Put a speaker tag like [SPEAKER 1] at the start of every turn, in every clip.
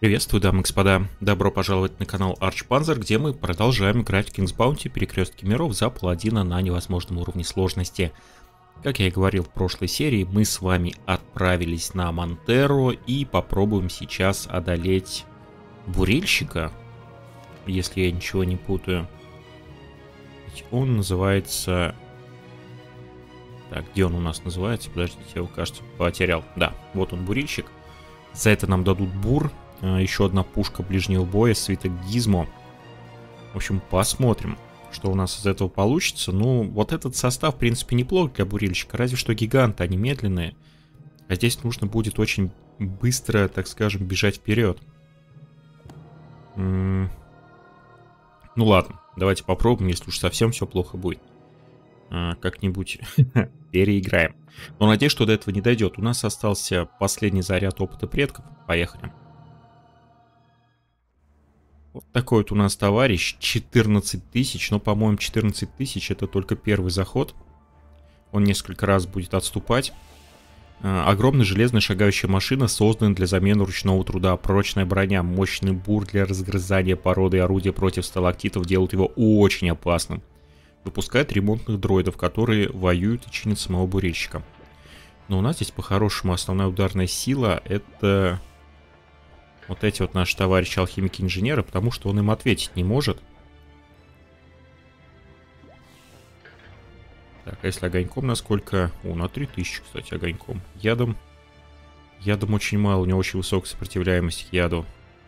[SPEAKER 1] Приветствую, дамы и господа. Добро пожаловать на канал Archpanzer, где мы продолжаем играть в King's Bounty Перекрестки миров за паладина на невозможном уровне сложности. Как я и говорил в прошлой серии, мы с вами отправились на Монтеро и попробуем сейчас одолеть бурильщика, если я ничего не путаю. Ведь он называется... Так, где он у нас называется? Подождите, я его, кажется, потерял. Да, вот он, бурильщик. За это нам дадут бур. Еще одна пушка ближнего боя, свиток Гизмо. В общем, посмотрим, что у нас из этого получится. Ну, вот этот состав, в принципе, неплох для бурильщика. Разве что гиганты, они медленные. А здесь нужно будет очень быстро, так скажем, бежать вперед. Ну ладно, давайте попробуем, если уж совсем все плохо будет. Как-нибудь переиграем. Но надеюсь, что до этого не дойдет. У нас остался последний заряд опыта предков. Поехали. Вот такой вот у нас товарищ, 14 тысяч, но, по-моему, 14 тысяч это только первый заход. Он несколько раз будет отступать. Огромная железная шагающая машина, созданная для замены ручного труда. Прочная броня, мощный бур для разгрызания породы и орудия против сталактитов делают его очень опасным. Выпускает ремонтных дроидов, которые воюют и чинят самого бурильщика. Но у нас здесь, по-хорошему, основная ударная сила это... Вот эти вот наши товарищи алхимики-инженеры, потому что он им ответить не может. Так, а если огоньком насколько? О, на 3000, кстати, огоньком. Ядом очень мало, у него очень высокая сопротивляемость к яду.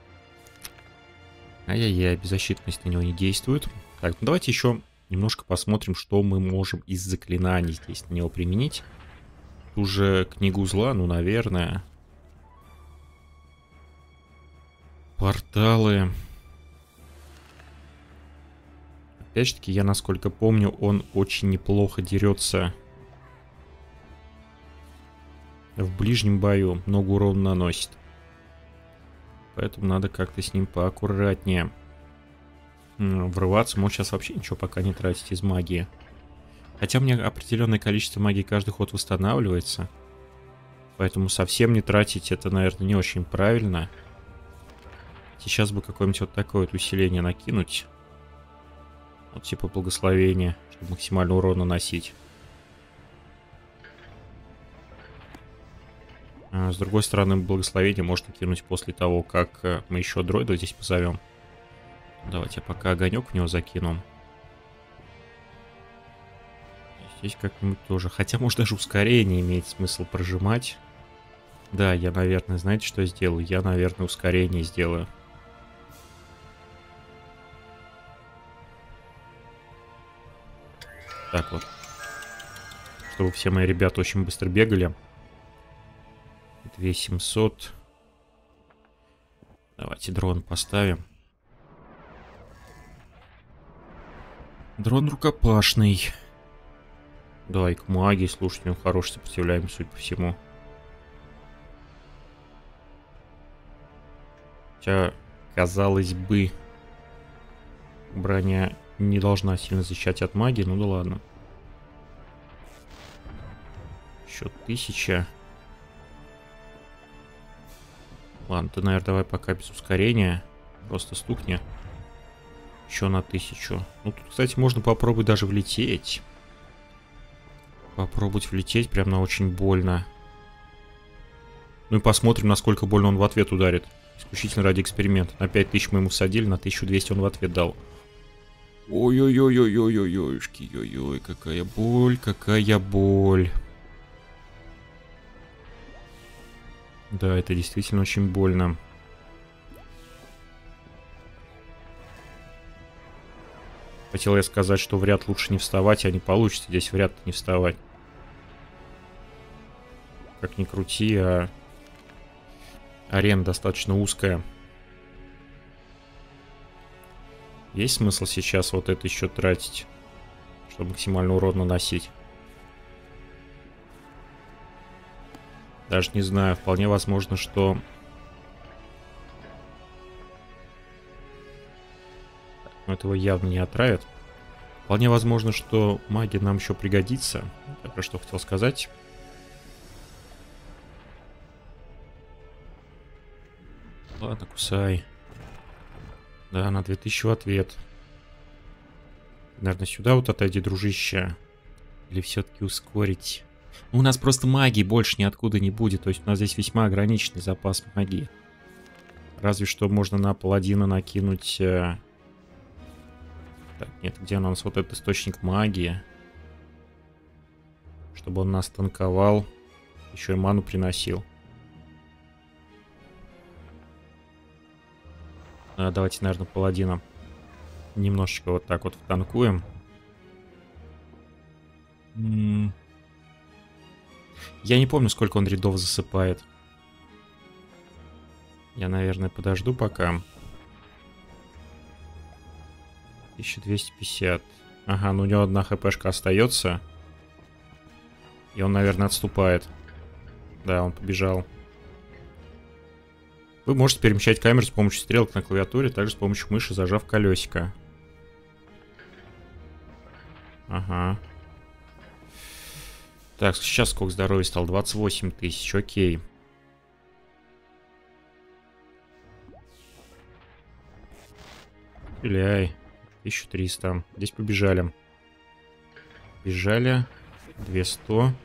[SPEAKER 1] Ай-яй-яй, беззащитность на него не действует. Так, ну давайте еще немножко посмотрим, что мы можем из заклинаний здесь на него применить. Уже книгу зла, ну, наверное... Порталы. Опять же таки, я насколько помню, он очень неплохо дерется в ближнем бою. Много урона наносит. Поэтому надо как-то с ним поаккуратнее врываться. Может сейчас вообще ничего пока не тратить из магии. Хотя у меня определенное количество магии каждый ход восстанавливается. Поэтому совсем не тратить это, наверное, не очень правильно. Сейчас бы какое-нибудь вот такое вот усиление накинуть. Вот типа благословения, чтобы максимально урон наносить. С другой стороны, благословение можно кинуть после того, как мы еще дроида здесь позовем. Давайте я пока огонек в него закину. Здесь как-нибудь тоже. Хотя, может, даже ускорение имеет смысл прожимать. Да, я, наверное, знаете, что сделаю? Я, наверное, ускорение сделаю. Так вот. Чтобы все мои ребята очень быстро бегали. 2700. Давайте дрон поставим. Дрон рукопашный. Да, и к магии, слушайте, он хороший сопротивляемый, судя по всему. Хотя, казалось бы, броня не должна сильно защищать от магии, ну да ладно. Еще 1000. Ладно, ты, наверное, давай пока без ускорения. Просто стукни. Еще на 1000. Ну, тут, кстати, можно попробовать даже влететь. Попробовать влететь прям на очень больно. Ну и посмотрим, насколько больно он в ответ ударит. Исключительно ради эксперимента. На 5000 мы ему всадили, на 1200 он в ответ дал. Ой-ой-ой-ой-ой-ой-ой-ой, ой-ой, какая боль, какая боль. Да, это действительно очень больно. Хотел я сказать, что в ряд лучше не вставать, а не получится здесь в ряд не вставать. Как ни крути, а арена достаточно узкая. Есть смысл сейчас вот это еще тратить, чтобы максимально урон наносить? Даже не знаю, вполне возможно, что... Но этого явно не отравят. Вполне возможно, что магия нам еще пригодится. Я про что хотел сказать. Ладно, кусай. Да, на 2000 в ответ. Наверное, сюда вот отойди, дружище. Или все-таки ускорить? Ну, у нас просто магии больше ниоткуда не будет. То есть у нас здесь весьма ограниченный запас магии. Разве что можно на паладина накинуть... Так, нет, где у нас вот этот источник магии? Чтобы он нас танковал. Еще и ману приносил. Давайте, наверное, паладина немножечко вот так вот втанкуем. Я не помню, сколько он рядов засыпает. Я, наверное, подожду пока. 1250. Ага, ну у него одна хпшка остается. И он, наверное, отступает. Да, он побежал. Вы можете перемещать камеру с помощью стрелок на клавиатуре, также с помощью мыши, зажав колесико. Ага. Так, сейчас сколько здоровья стал? 28 тысяч, окей. Стреляй. 1300. Здесь побежали. Бежали. 200.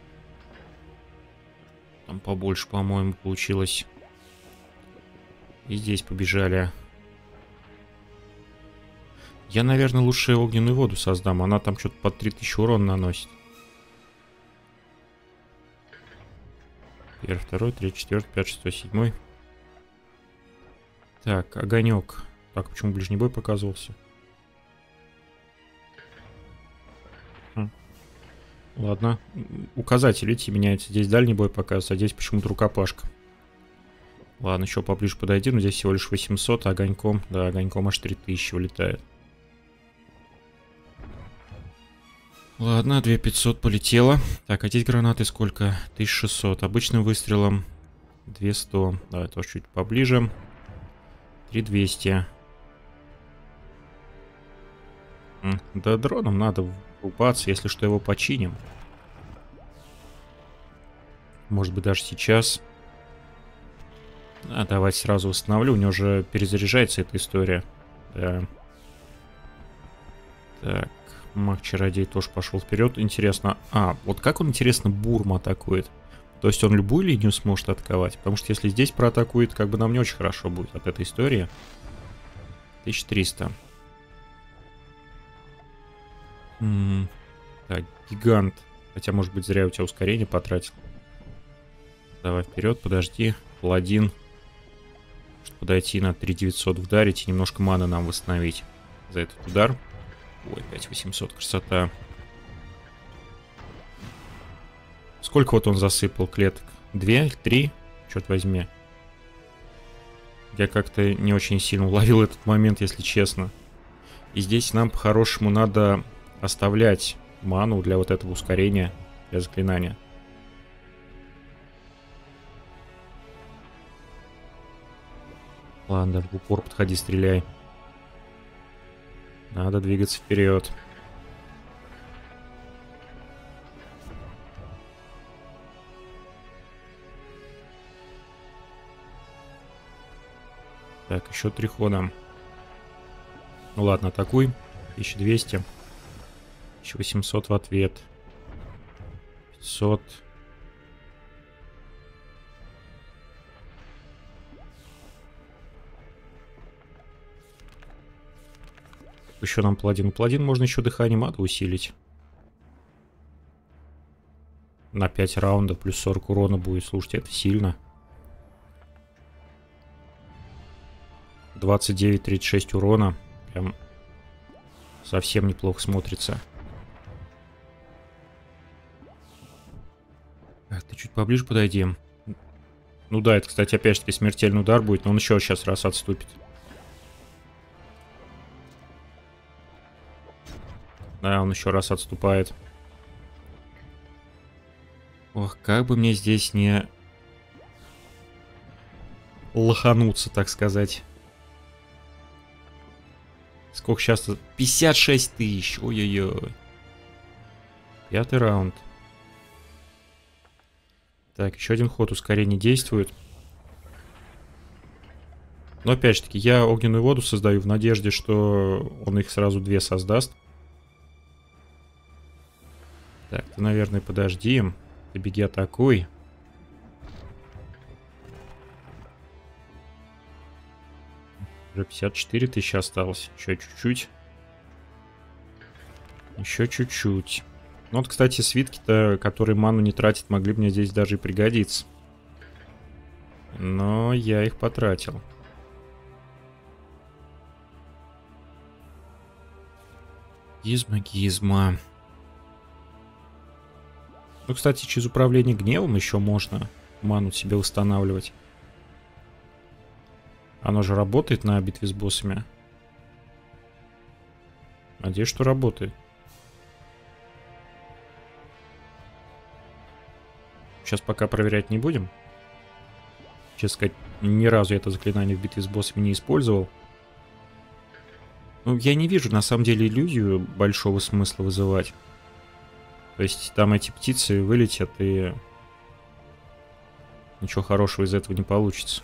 [SPEAKER 1] Там побольше, по-моему, получилось. И здесь побежали. Я, наверное, лучше огненную воду создам. Она там что-то под 3000 урона наносит. Первый, второй, третий, четвертый, пятый, шестой, седьмой. Так, огонек. Так, почему ближний бой показывался? Ладно. Указатель, видите, меняется. Здесь дальний бой показывается, а здесь почему-то рукопашка. Ладно, еще поближе подойди, но здесь всего лишь 800, а огоньком, да, огоньком аж 3000 вылетает. Ладно, 2500 полетело. Так, а здесь гранаты сколько? 1600. Обычным выстрелом 200. Давай тоже чуть поближе. 3200. Да дроном надо упаться, если что, его починим. Может быть, даже сейчас. А, давайте сразу восстановлю. У него же перезаряжается эта история. Да. Так, маг-чародей тоже пошел вперед. Интересно. А, вот как он, интересно, бурм атакует? То есть он любую линию сможет атаковать? Потому что если здесь проатакует, как бы нам не очень хорошо будет от этой истории. 1300. Так, гигант. Хотя, может быть, зря у тебя ускорение потратил. Давай вперед, подожди. Паладин. Чтобы подойти на 3900 вдарить и немножко маны нам восстановить за этот удар. Ой, 5800, красота. Сколько вот он засыпал клеток? 2? 3? Черт возьми. Я как-то не очень сильно уловил этот момент, если честно. И здесь нам по-хорошему надо оставлять ману для вот этого ускорения, для заклинания. Ладно, в упор подходи, стреляй. Надо двигаться вперед. Так, еще 3 хода. Ну ладно, атакуй. 1200. 1800 в ответ. 500. Еще нам паладин. Паладин можно еще дыханием ада усилить. На 5 раундов плюс 40 урона будет. Слушайте, это сильно. 29-36 урона. Прям совсем неплохо смотрится. Так, ты чуть поближе подойди. Ну да, это, кстати, опять же таки смертельный удар будет, но он еще сейчас раз отступит. Да, он еще раз отступает. Ох, как бы мне здесь не лохануться, так сказать. Сколько сейчас? 56 тысяч. Ой-ой-ой. 5-й раунд. Так, еще один ход ускорения действует. Но опять же таки, я огненную воду создаю в надежде, что он их сразу 2 создаст. Так, ты, наверное, подожди. Ты беги, атакуй. Уже 54 тысячи осталось. Еще чуть-чуть. Еще чуть-чуть. Ну вот, кстати, свитки-то, которые ману не тратят, могли бы мне здесь даже и пригодиться. Но я их потратил. Гизма. Ну, кстати, через управление гневом еще можно ману себе устанавливать. Оно же работает на битве с боссами. Надеюсь, что работает. Сейчас пока проверять не будем. Честно сказать, ни разу это заклинание в битве с боссами не использовал. Ну, я не вижу, на самом деле, иллюзию большого смысла вызывать. То есть там эти птицы вылетят, и ничего хорошего из этого не получится.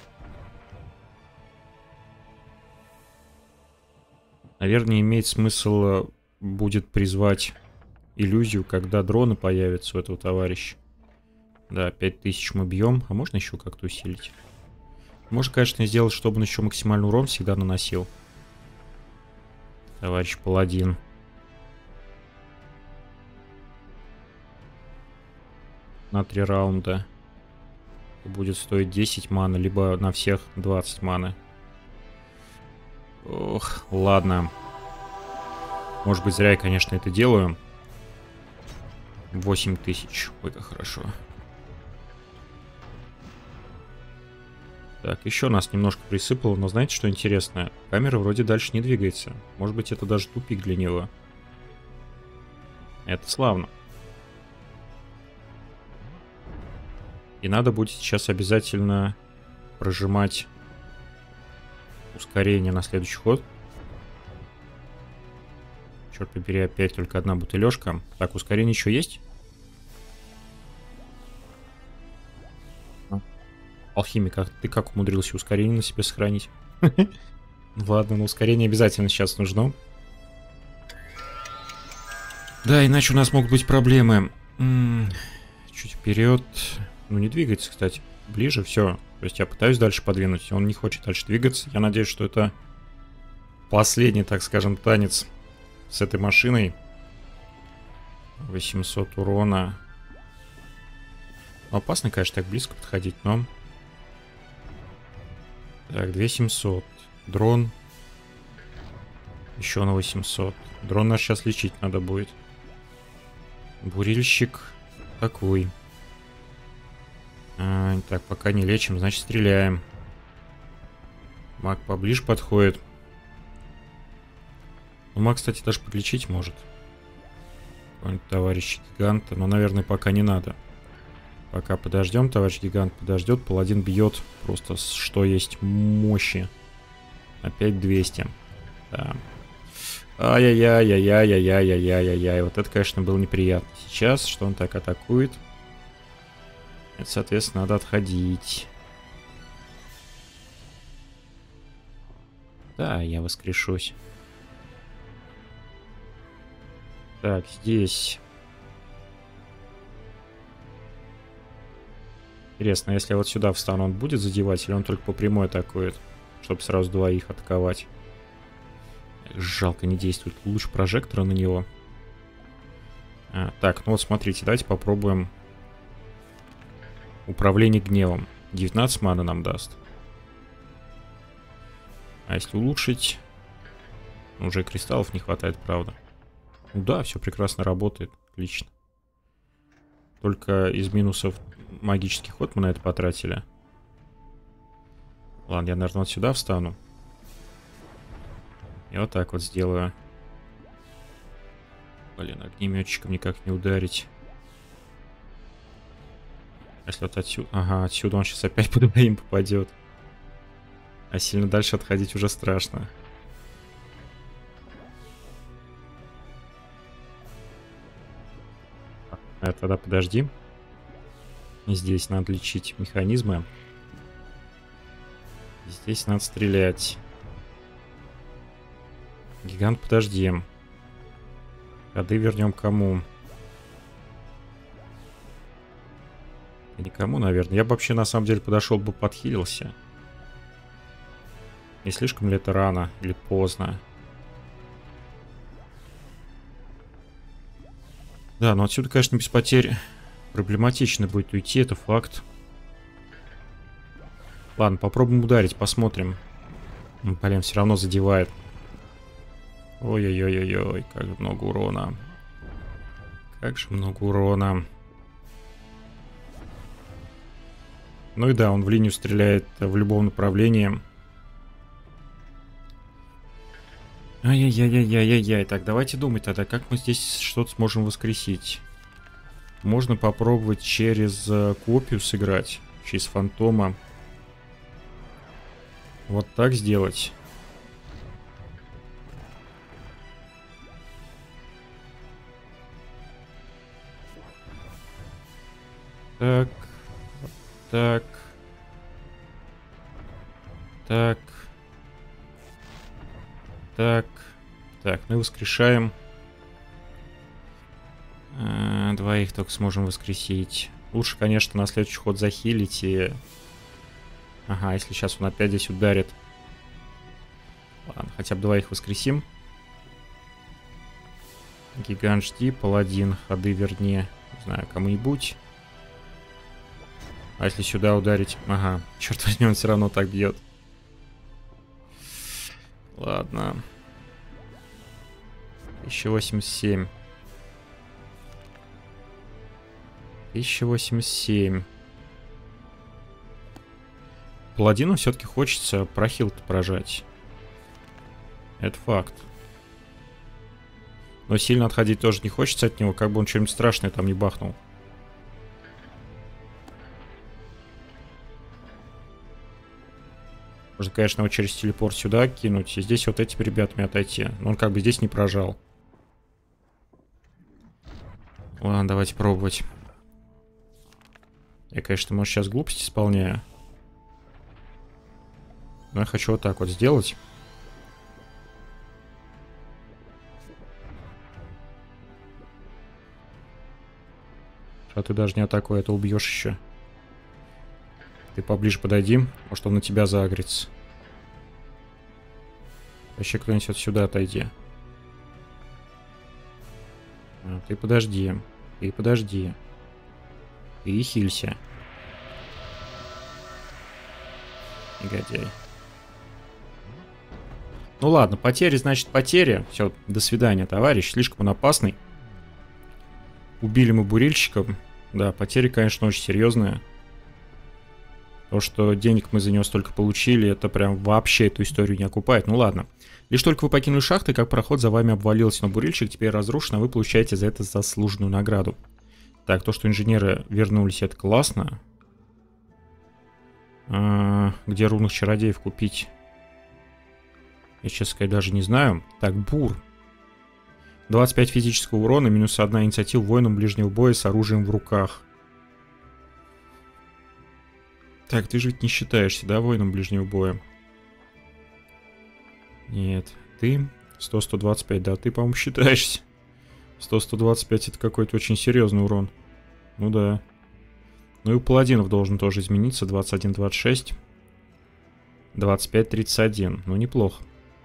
[SPEAKER 1] Наверное, имеет смысл будет призвать иллюзию, когда дроны появятся у этого товарища. Да, 5000 мы бьем. А можно еще как-то усилить? Можно, конечно, сделать, чтобы он еще максимальный урон всегда наносил. Товарищ паладин. На 3 раунда. Будет стоить 10 маны, либо на всех 20 маны. Ох, ладно. Может быть, зря я, конечно, это делаю. 8000. Ой, как хорошо. Так, еще нас немножко присыпало, но знаете, что интересно? Камера вроде дальше не двигается. Может быть, это даже тупик для него. Это славно. И надо будет сейчас обязательно прожимать ускорение на следующий ход. Черт побери, опять только одна бутылежка. Так, ускорение еще есть? Алхимик, а ты как умудрился ускорение на себе сохранить? Ладно, но ускорение обязательно сейчас нужно. Да, иначе у нас могут быть проблемы. Чуть вперед. Ну, не двигается, кстати. Ближе, все. То есть я пытаюсь дальше подвинуть. Он не хочет дальше двигаться. Я надеюсь, что это последний, так скажем, танец с этой машиной. 800 урона. Опасно, конечно, так близко подходить, но... Так, 2700. Дрон. Еще на 800. Дрон наш сейчас лечить надо будет. Бурильщик такой. Так, пока не лечим, значит стреляем. Маг поближе подходит. Ну, маг, кстати, даже подлечить может. Какой-нибудь товарищ гиганта. Но, наверное, пока не надо. Пока подождем, товарищ гигант подождет. Паладин бьет просто что есть мощи. Опять 200. Да. Ай-яй-яй-яй-яй-яй-яй-яй-яй. Вот это, конечно, было неприятно. Сейчас, что он так атакует. Это, соответственно, надо отходить. Да, я воскрешусь. Так, здесь. Интересно, если я вот сюда встану, он будет задевать, или он только по прямой атакует, чтобы сразу двоих атаковать? Жалко, не действует луч прожектора на него. Так, ну вот смотрите, давайте попробуем управление гневом. 19 маны нам даст. А если улучшить? Уже кристаллов не хватает, правда. Ну да, все прекрасно работает. Отлично. Только из минусов магический ход мы на это потратили. Ладно, я, наверное, вот сюда встану. И вот так вот сделаю. Блин, огнеметчиком никак не ударить. Если вот отсюда... Ага, отсюда он сейчас опять под двоим попадет. А сильно дальше отходить уже страшно. Тогда подожди. Здесь надо лечить механизмы. Здесь надо стрелять. Гигант, подожди. Ходы вернем кому? Никому, наверное. Я бы вообще, на самом деле, подошел бы, подхилился. Не слишком ли это рано или поздно? Да, но отсюда, конечно, без потерь проблематично будет уйти, это факт. Ладно, попробуем ударить, посмотрим. Блин, все равно задевает. Ой-ой-ой-ой-ой, как же много урона. Как же много урона. Ну и да, он в линию стреляет в любом направлении. Ай-яй-яй-яй-яй-яй. Так, давайте думать тогда, как мы здесь что-то сможем воскресить. Можно попробовать через копию сыграть, через фантома. Вот так сделать. Так. Так. Так. Так. Так, мы воскрешаем. Двоих только сможем воскресить. Лучше, конечно, на следующий ход захилить и... Ага, если сейчас он опять здесь ударит. Ладно, хотя бы двоих воскресим. Гигант, жди, паладин, ходы верни, не знаю, кому-нибудь. А если сюда ударить? Ага, черт возьми, он все равно так бьет. Ладно. 1087. 1087. Паладину все-таки хочется прохил-то прожать. Это факт. Но сильно отходить тоже не хочется от него, как бы он что-нибудь страшное там не бахнул. Можно, конечно, его через телепорт сюда кинуть, и здесь вот этими ребятами отойти. Но он как бы здесь не прожал. Ладно, давайте пробовать. Я, конечно, может, сейчас глупость исполняю. Но я хочу вот так вот сделать. А ты даже не атакуй, это убьешь еще. Ты поближе подойди, может он на тебя заагрится. Вообще кто-нибудь вот сюда отойди. Ты подожди. Ты подожди. Ты хилься. Негодяй. Ну ладно, потери значит потери. Все, до свидания, товарищ. Слишком он опасный. Убили мы бурильщика. Да, потери, конечно, очень серьезные. То, что денег мы за него столько получили, это прям вообще эту историю не окупает. Ну ладно. Лишь только вы покинули шахты, как проход за вами обвалился, но бурильщик теперь разрушен, а вы получаете за это заслуженную награду. Так, то, что инженеры вернулись, это классно. Где рунных чародеев купить? Я, честно сказать, даже не знаю. Так, бур. 25 физического урона, минус 1 инициатива воинам ближнего боя с оружием в руках. Так, ты же ведь не считаешься, да, воином ближнего боя? Нет, ты 100-125, да, ты, по-моему, считаешься. 100-125 это какой-то очень серьезный урон. Ну да. Ну и у паладинов должен тоже измениться. 21-26. 25-31. Ну неплохо.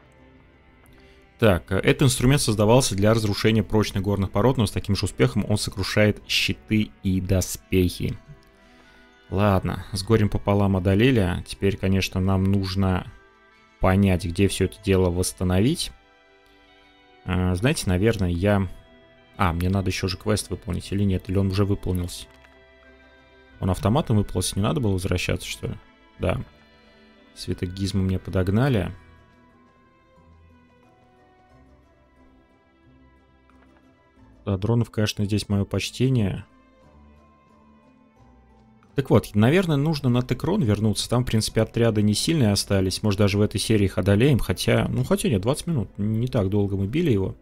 [SPEAKER 1] Так, этот инструмент создавался для разрушения прочных горных пород, но с таким же успехом он сокрушает щиты и доспехи. Ладно, с горем пополам одолели. Теперь, конечно, нам нужно понять, где все это дело восстановить. Знаете, наверное, я... мне надо еще же квест выполнить или нет? Или он уже выполнился? Он автоматом выполнился, не надо было возвращаться, что ли? Да. Светогизмы мне подогнали. Да, дронов, конечно, здесь мое почтение. Так вот, наверное, нужно на Текрон вернуться. Там, в принципе, отряды не сильные остались. Может, даже в этой серии их одолеем. Хотя, нет, 20 минут. Не так долго мы били его.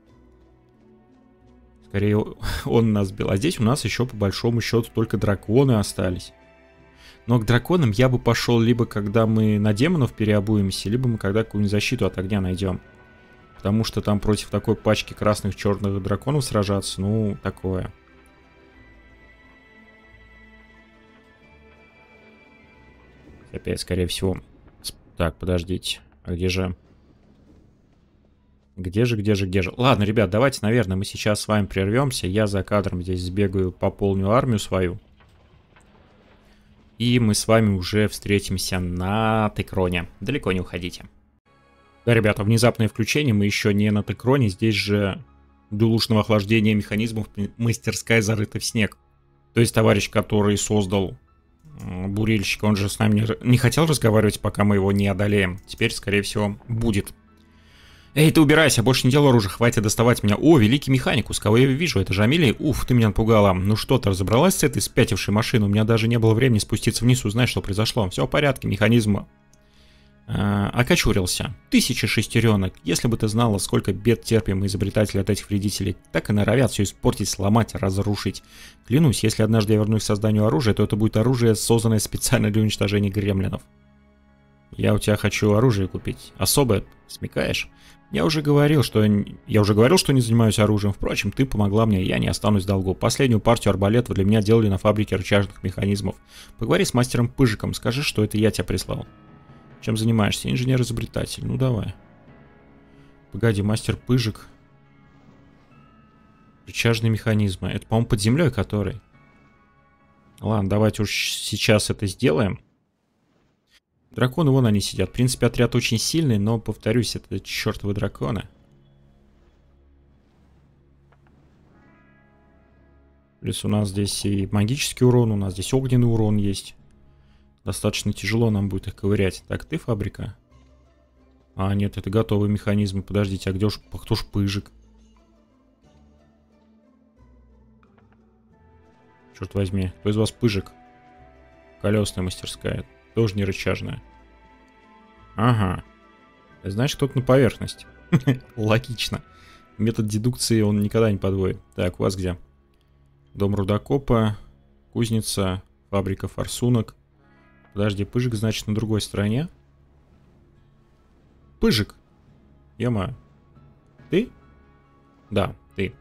[SPEAKER 1] Скорее, он нас бил. А здесь у нас еще, по большому счету, только драконы остались. Но к драконам я бы пошел либо когда мы на демонов переобуемся, либо мы когда какую-нибудь защиту от огня найдем. Потому что там против такой пачки красных черных драконов сражаться, ну, такое. Опять, скорее всего. Так, подождите. А где же? Где же? Ладно, ребят, давайте, наверное, мы сейчас с вами прервемся. Я за кадром здесь сбегаю, пополню армию свою. И мы с вами уже встретимся на Текроне. Далеко не уходите. Да, ребята, внезапное включение. Мы еще не на Текроне. Здесь же дулушного охлаждения механизмов мастерская зарыта в снег. То есть товарищ, который создал бурильщика, он же с нами не хотел разговаривать, пока мы его не одолеем. Теперь, скорее всего, будет. Эй, ты убирайся, больше не делай оружия, хватит доставать меня. О, великий механикус, кого я вижу, это же Амелия. Уф, ты меня напугала. Ну что, ты разобралась с этой спятившей машиной? У меня даже не было времени спуститься вниз и узнать, что произошло. Все в порядке, механизм окочурился. 1000 шестеренок. Если бы ты знала, сколько бед терпим изобретатели от этих вредителей, так и норовят все испортить, сломать, разрушить. Клянусь, если однажды я вернусь к созданию оружия, то это будет оружие, созданное специально для уничтожения гремлинов. Я у тебя хочу оружие купить. Особое, смекаешь? Я уже говорил, что не занимаюсь оружием. Впрочем, ты помогла мне, я не останусь в долгу. Последнюю партию арбалетов для меня делали на фабрике рычажных механизмов. Поговори с мастером Пыжиком, скажи, что это я тебя прислал. Чем занимаешься? Инженер-изобретатель. Ну давай. Погоди, мастер Пыжик. Рычажные механизмы. Это, по-моему, под землей который. Ладно, давайте уж сейчас это сделаем. Драконы, вон они сидят. В принципе, отряд очень сильный, но, повторюсь, это чертовы драконы. Плюс у нас здесь и магический урон, у нас здесь огненный урон есть. Достаточно тяжело нам будет их ковырять. Так, ты фабрика? А, нет, это готовые механизмы. Подождите, а где уж, кто ж Пыжик? Черт возьми, кто из вас Пыжик? Колесная мастерская. Тоже не рычажная. Ага. Значит, кто-то на поверхности. Логично. Метод дедукции он никогда не подводит. Так, у вас где? Дом рудокопа, кузница, фабрика форсунок. Подожди, Пыжик, значит, на другой стороне. Пыжик. Ё-моё. Ты? Да, ты.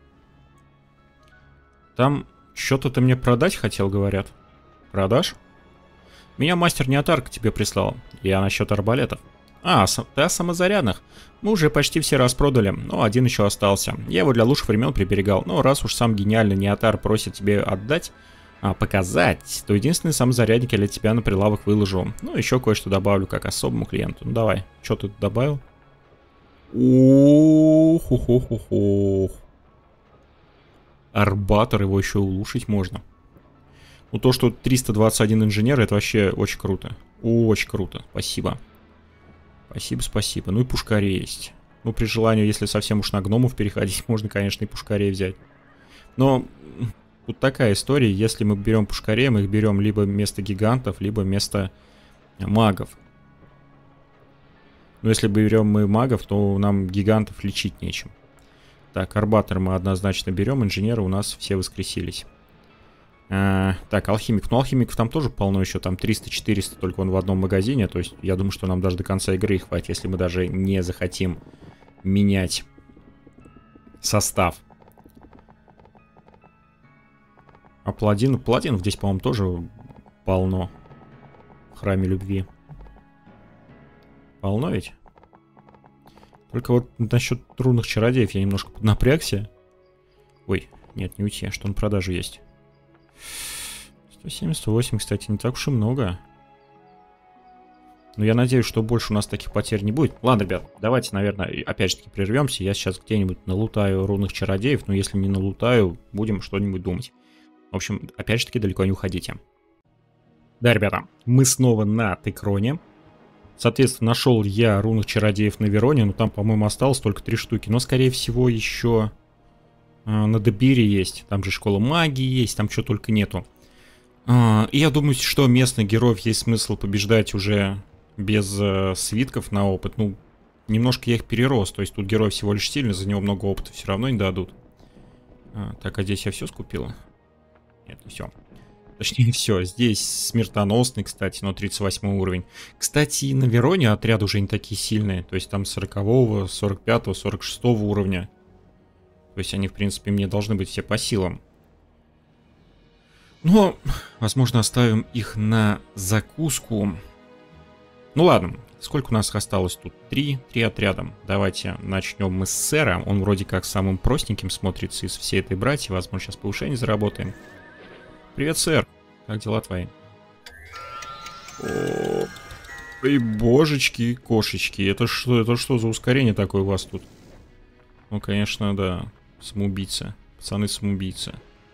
[SPEAKER 1] Там что-то ты мне продать хотел, говорят. Продашь? Меня мастер Неотарк тебе прислал. Я насчет арбалетов. А, ты о самозарядных. Мы уже почти все распродали, но один еще остался. Я его для лучших времен приберегал. Но раз уж сам гениальный Неотар просит тебе отдать, показать, то единственный самозарядник я для тебя на прилавок выложу. Ну, еще кое-что добавлю как особому клиенту. Ну, давай. Что ты тут добавил? Ух. Арбатор, его еще улучшить можно. Ну, то, что 321 инженер, это вообще очень круто. Очень круто. Спасибо. Спасибо. Ну и пушкари есть. Ну, при желании, если совсем уж на гномов переходить, можно, конечно, и пушкарей взять. Но тут такая история. Если мы берем пушкарей, мы их берем либо вместо гигантов, либо вместо магов. Но если берем мы магов, то нам гигантов лечить нечем. Так, арбатор мы однозначно берем. Инженеры у нас все воскресились. Так, алхимик. Ну, алхимиков там тоже полно еще. Там 300-400 только он в одном магазине. То есть я думаю, что нам даже до конца игры их хватит, если мы даже не захотим менять состав. А паладинов здесь, по-моему, тоже полно. В храме любви. Полно ведь? Только вот насчет рунных чародеев я немножко поднапрягся. Ой, нет, не уйти. Что на продажу есть? 178, кстати, не так уж и много. Но я надеюсь, что больше у нас таких потерь не будет. Ладно, ребят, давайте, наверное, опять же таки прервемся. Я сейчас где-нибудь налутаю рунных чародеев, но если не налутаю, будем что-нибудь думать. В общем, опять же таки, далеко не уходите. Да, ребята, мы снова на Текроне. Соответственно, нашел я рунных чародеев на Вероне, но там, по-моему, осталось только 3 штуки. Но, скорее всего, еще на Дебире есть. Там же школа магии есть, там чего только нету. И я думаю, что местных героев есть смысл побеждать уже без свитков на опыт. Ну, немножко я их перерос. То есть тут герой всего лишь сильный, за него много опыта все равно не дадут. Так, а здесь я все скупил? Нет, не все. Точнее, все. Здесь смертоносный, кстати, но 38 уровень. Кстати, и на Вероне отряды уже не такие сильные. То есть там 40-го, 45-го, 46-го уровня. То есть они, в принципе, мне должны быть все по силам. Но, возможно, оставим их на закуску. Ну ладно, сколько у нас осталось тут? Три отряда. Давайте начнем мы с сэра. Он вроде как самым простеньким смотрится из всей этой братьи. Возможно, сейчас повышение заработаем. Привет, сэр. Как дела твои? Ой, божечки, кошечки. Это что за ускорение такое у вас тут? Ну, конечно, да. Самоубийца. Пацаны самоубийцы.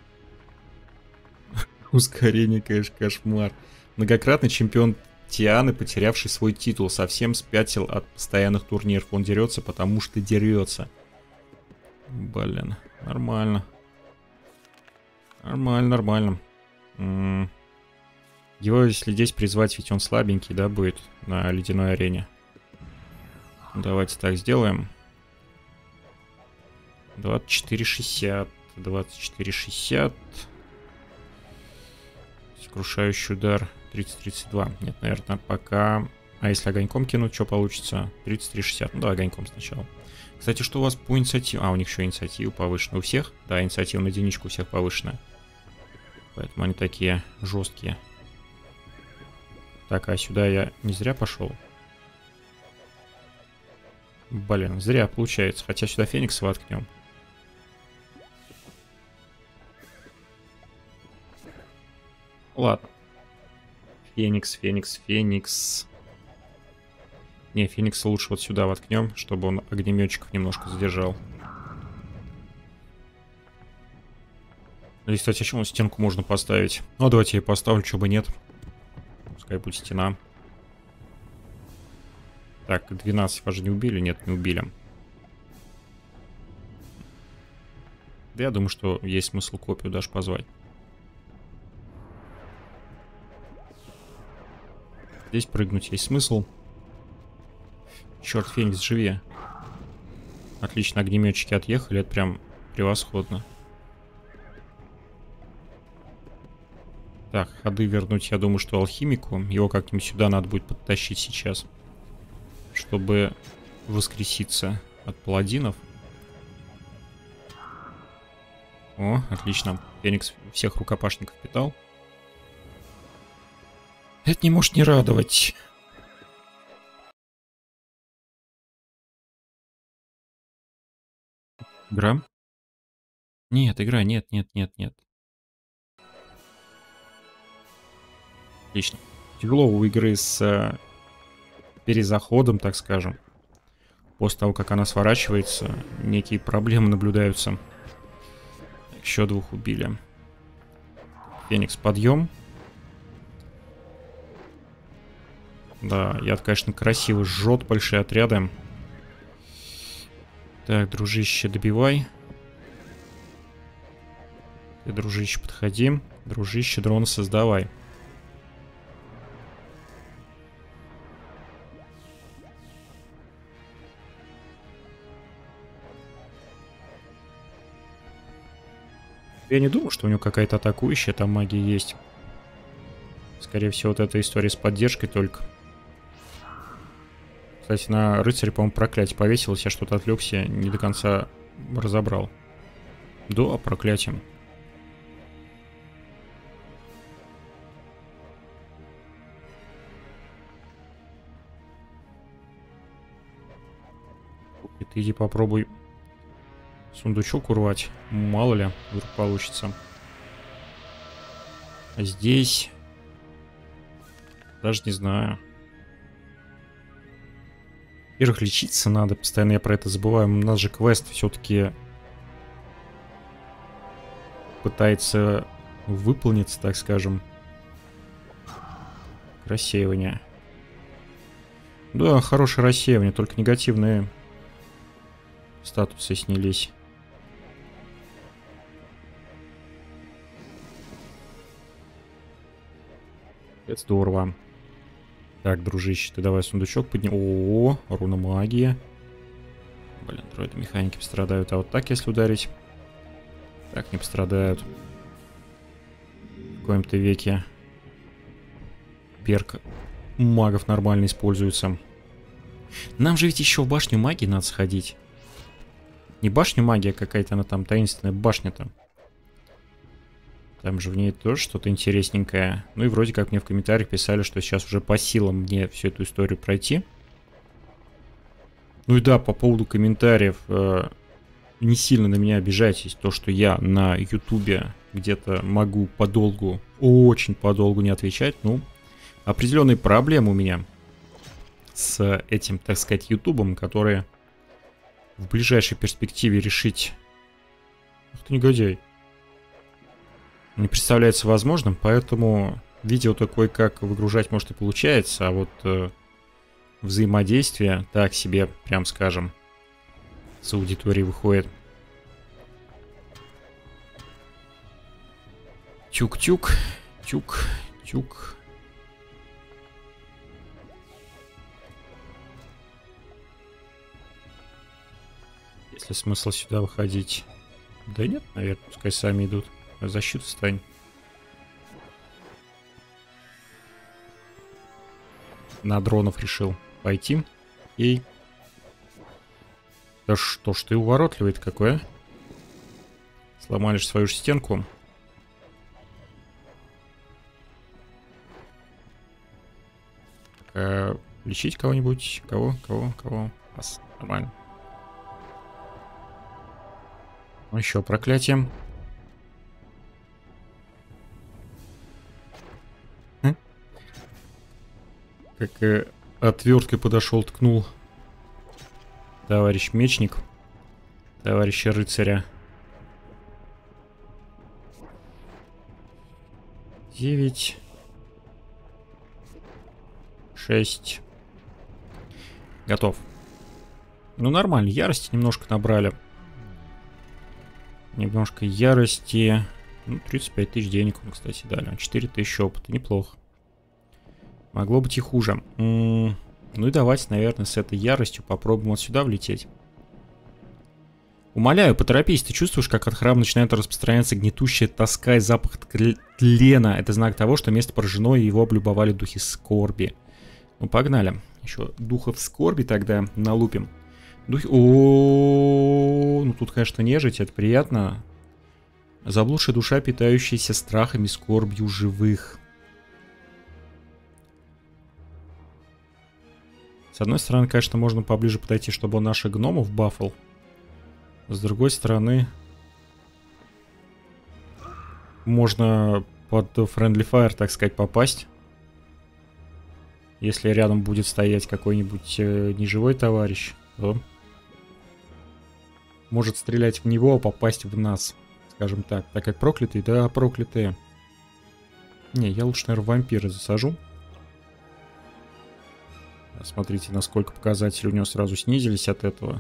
[SPEAKER 1] Ускорение, конечно, кошмар. Многократный чемпион Тианы, потерявший свой титул, совсем спятил от постоянных турниров. Он дерется, потому что дерется. Блин, нормально. Нормально. Его, если здесь призвать, ведь он слабенький, да, будет на ледяной арене. Давайте так сделаем. 24,60. 24,60. Сокрушающий удар 30-32. Нет, наверное, пока... А если огоньком кинуть, что получится? 33-60. Ну, давай огоньком сначала. Кстати, что у вас по инициативе? А, у них еще инициатива повышена. У всех? Да, инициатива на единичку у всех повышена. Поэтому они такие жесткие. Так, а сюда я не зря пошел? Блин, зря получается. Хотя сюда Феникса воткнем. Ладно. Феникс. Не, Феникса лучше вот сюда воткнем, чтобы он огнеметчиков немножко задержал. Здесь, кстати, еще стенку можно поставить. Ну, давайте я поставлю, чтобы нет. Пускай будет стена. Так, 12 вас же не убили? Нет, не убили. Да я думаю, что есть смысл копию даже позвать. Здесь прыгнуть есть смысл. Черт, Феникс, живи. Отлично, огнеметчики отъехали, это прям превосходно. Так, ходы вернуть, я думаю, что алхимику. Его как-нибудь сюда надо будет подтащить сейчас, чтобы воскреситься от паладинов. О, отлично. Феникс всех рукопашников питал. Это не может не радовать. Игра? Нет, игра, нет. Отлично. Тяжело у игры с перезаходом, так скажем. После того, как она сворачивается, некие проблемы наблюдаются. Еще двух убили. Феникс, подъем. Да, яд, конечно, красиво жжет большие отряды. Так, дружище, добивай. Ты, дружище, подходи. Дружище, дрона создавай. Я не думаю, что у него какая-то атакующая там магия есть. Скорее всего, вот эта история с поддержкой только. Кстати, на рыцаре, по-моему, проклятие повесилось. Я что-то отвлекся, не до конца разобрал. Да, проклятием. И ты иди попробуй сундучок урвать. Мало ли, вдруг получится. А здесь... Даже не знаю. Во-первых, лечиться надо. Постоянно я про это забываю. У нас же квест все-таки пытается выполниться, так скажем. Рассеивание. Да, хорошее рассеивание, только негативные статусы снялись. Это здорово. Так, дружище, ты давай сундучок подними. О, руна магия. Блин, дроиды механики пострадают. А вот так, если ударить, так не пострадают. В коем-то веке перк магов нормально используется. Нам же ведь еще в башню магии надо сходить. Не башню магии, а какая-то она там таинственная башня-то. Там же в ней тоже что-то интересненькое. Ну и вроде как мне в комментариях писали, что сейчас уже по силам мне всю эту историю пройти. Ну и да, по поводу комментариев. Не сильно на меня обижайтесь. То, что я на ютубе где-то могу подолгу, очень подолгу не отвечать. Ну, определенные проблемы у меня с этим, так сказать, ютубом, которые в ближайшей перспективе решить... Ах ты негодяй. Не представляется возможным, поэтому видео такое, как выгружать, может, и получается, а вот взаимодействие, так себе, прям скажем, с аудиторией выходит. Тюк-тюк, тюк-тюк. Есть ли смысл сюда выходить? Да нет, наверное, пускай сами идут. Защиту стань. На дронов решил пойти. И... Да что ж ты уворотливый-то какой, а? Сломали же свою же стенку. Лечить кого-нибудь? Кого? Нормально. Еще проклятие. Как отверткой подошел, ткнул товарищ мечник, товарища рыцаря. 9, 6. Готов. Ну нормально, ярости немножко набрали. Немножко ярости. Ну, 35 тысяч денег он, кстати, дали. 4 тысячи опыта, неплохо. Могло быть и хуже. Ну и давайте, наверное, с этой яростью попробуем вот сюда влететь. Умоляю, поторопись. Ты чувствуешь, как от храма начинает распространяться гнетущая тоска и запах тлена. Это знак того, что место поражено, и его облюбовали духи скорби. Ну, погнали. Еще духов скорби тогда налупим. Духи... О, ну тут, конечно, нежить, это приятно. Заблудшая душа, питающаяся страхами, скорбью живых. С одной стороны, конечно, можно поближе подойти, чтобы он наших гномов бафал. С другой стороны, можно под Friendly Fire, так сказать, попасть. Если рядом будет стоять какой-нибудь неживой товарищ, то может стрелять в него, а попасть в нас, скажем так. Так как проклятые, да, проклятые. Не, я лучше, наверное, вампира засажу. Смотрите, насколько показатели у него сразу снизились от этого.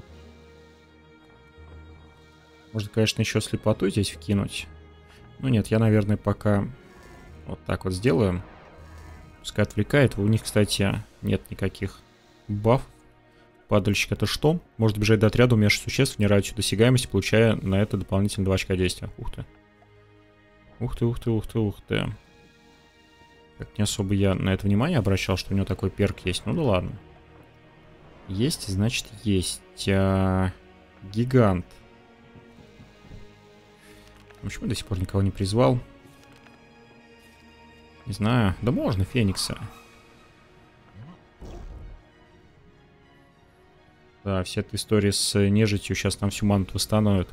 [SPEAKER 1] Можно, конечно, еще слепоту здесь вкинуть. Ну нет, я, наверное, пока вот так вот сделаю. Пускай отвлекает. У них, кстати, нет никаких бафов. Падальщик это что? Может бежать до отряда умерших существ, не радиус досягаемости, получая на это дополнительно 2 очка действия. Ух ты. Ух ты, ух ты, ух ты, ух ты. Как не особо я на это внимание обращал, что у него такой перк есть. Ну да ладно. Есть, значит есть. Гигант. Почему я до сих пор никого не призвал? Не знаю. Да можно Феникса. Да, вся эта история с нежитью сейчас нам всю ману восстановит.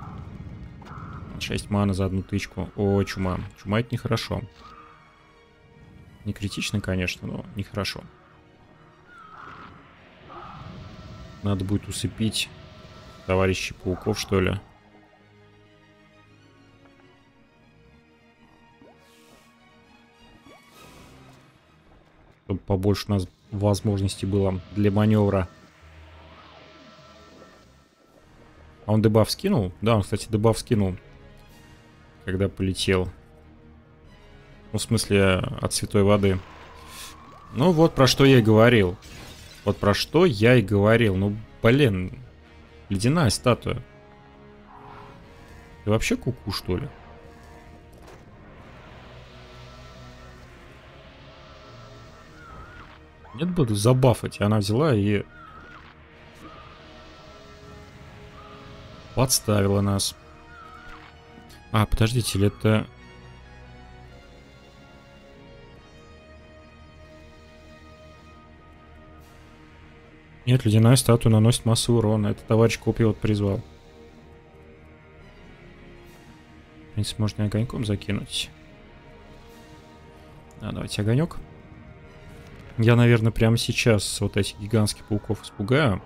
[SPEAKER 1] 6 маны за одну тычку. О, чума. Чума это нехорошо. Не критично, конечно, но нехорошо. Надо будет усыпить товарищей пауков, что ли. Чтобы побольше у нас возможностей было для маневра. А он дебаф скинул? Да, он, кстати, дебаф скинул. Когда полетел. Ну, в смысле, от святой воды. Ну, вот про что я и говорил. Вот про что я и говорил. Ну, блин. Ледяная статуя. Ты вообще куку, что ли? Нет, буду забафать. Она взяла и подставила нас. А, подождите, или это... Нет, ледяная статуя наносит массовый урон. Это товарищ копьевод призвал. В принципе, можно и огоньком закинуть. А, давайте огонек. Я, наверное, прямо сейчас вот этих гигантских пауков испугаю.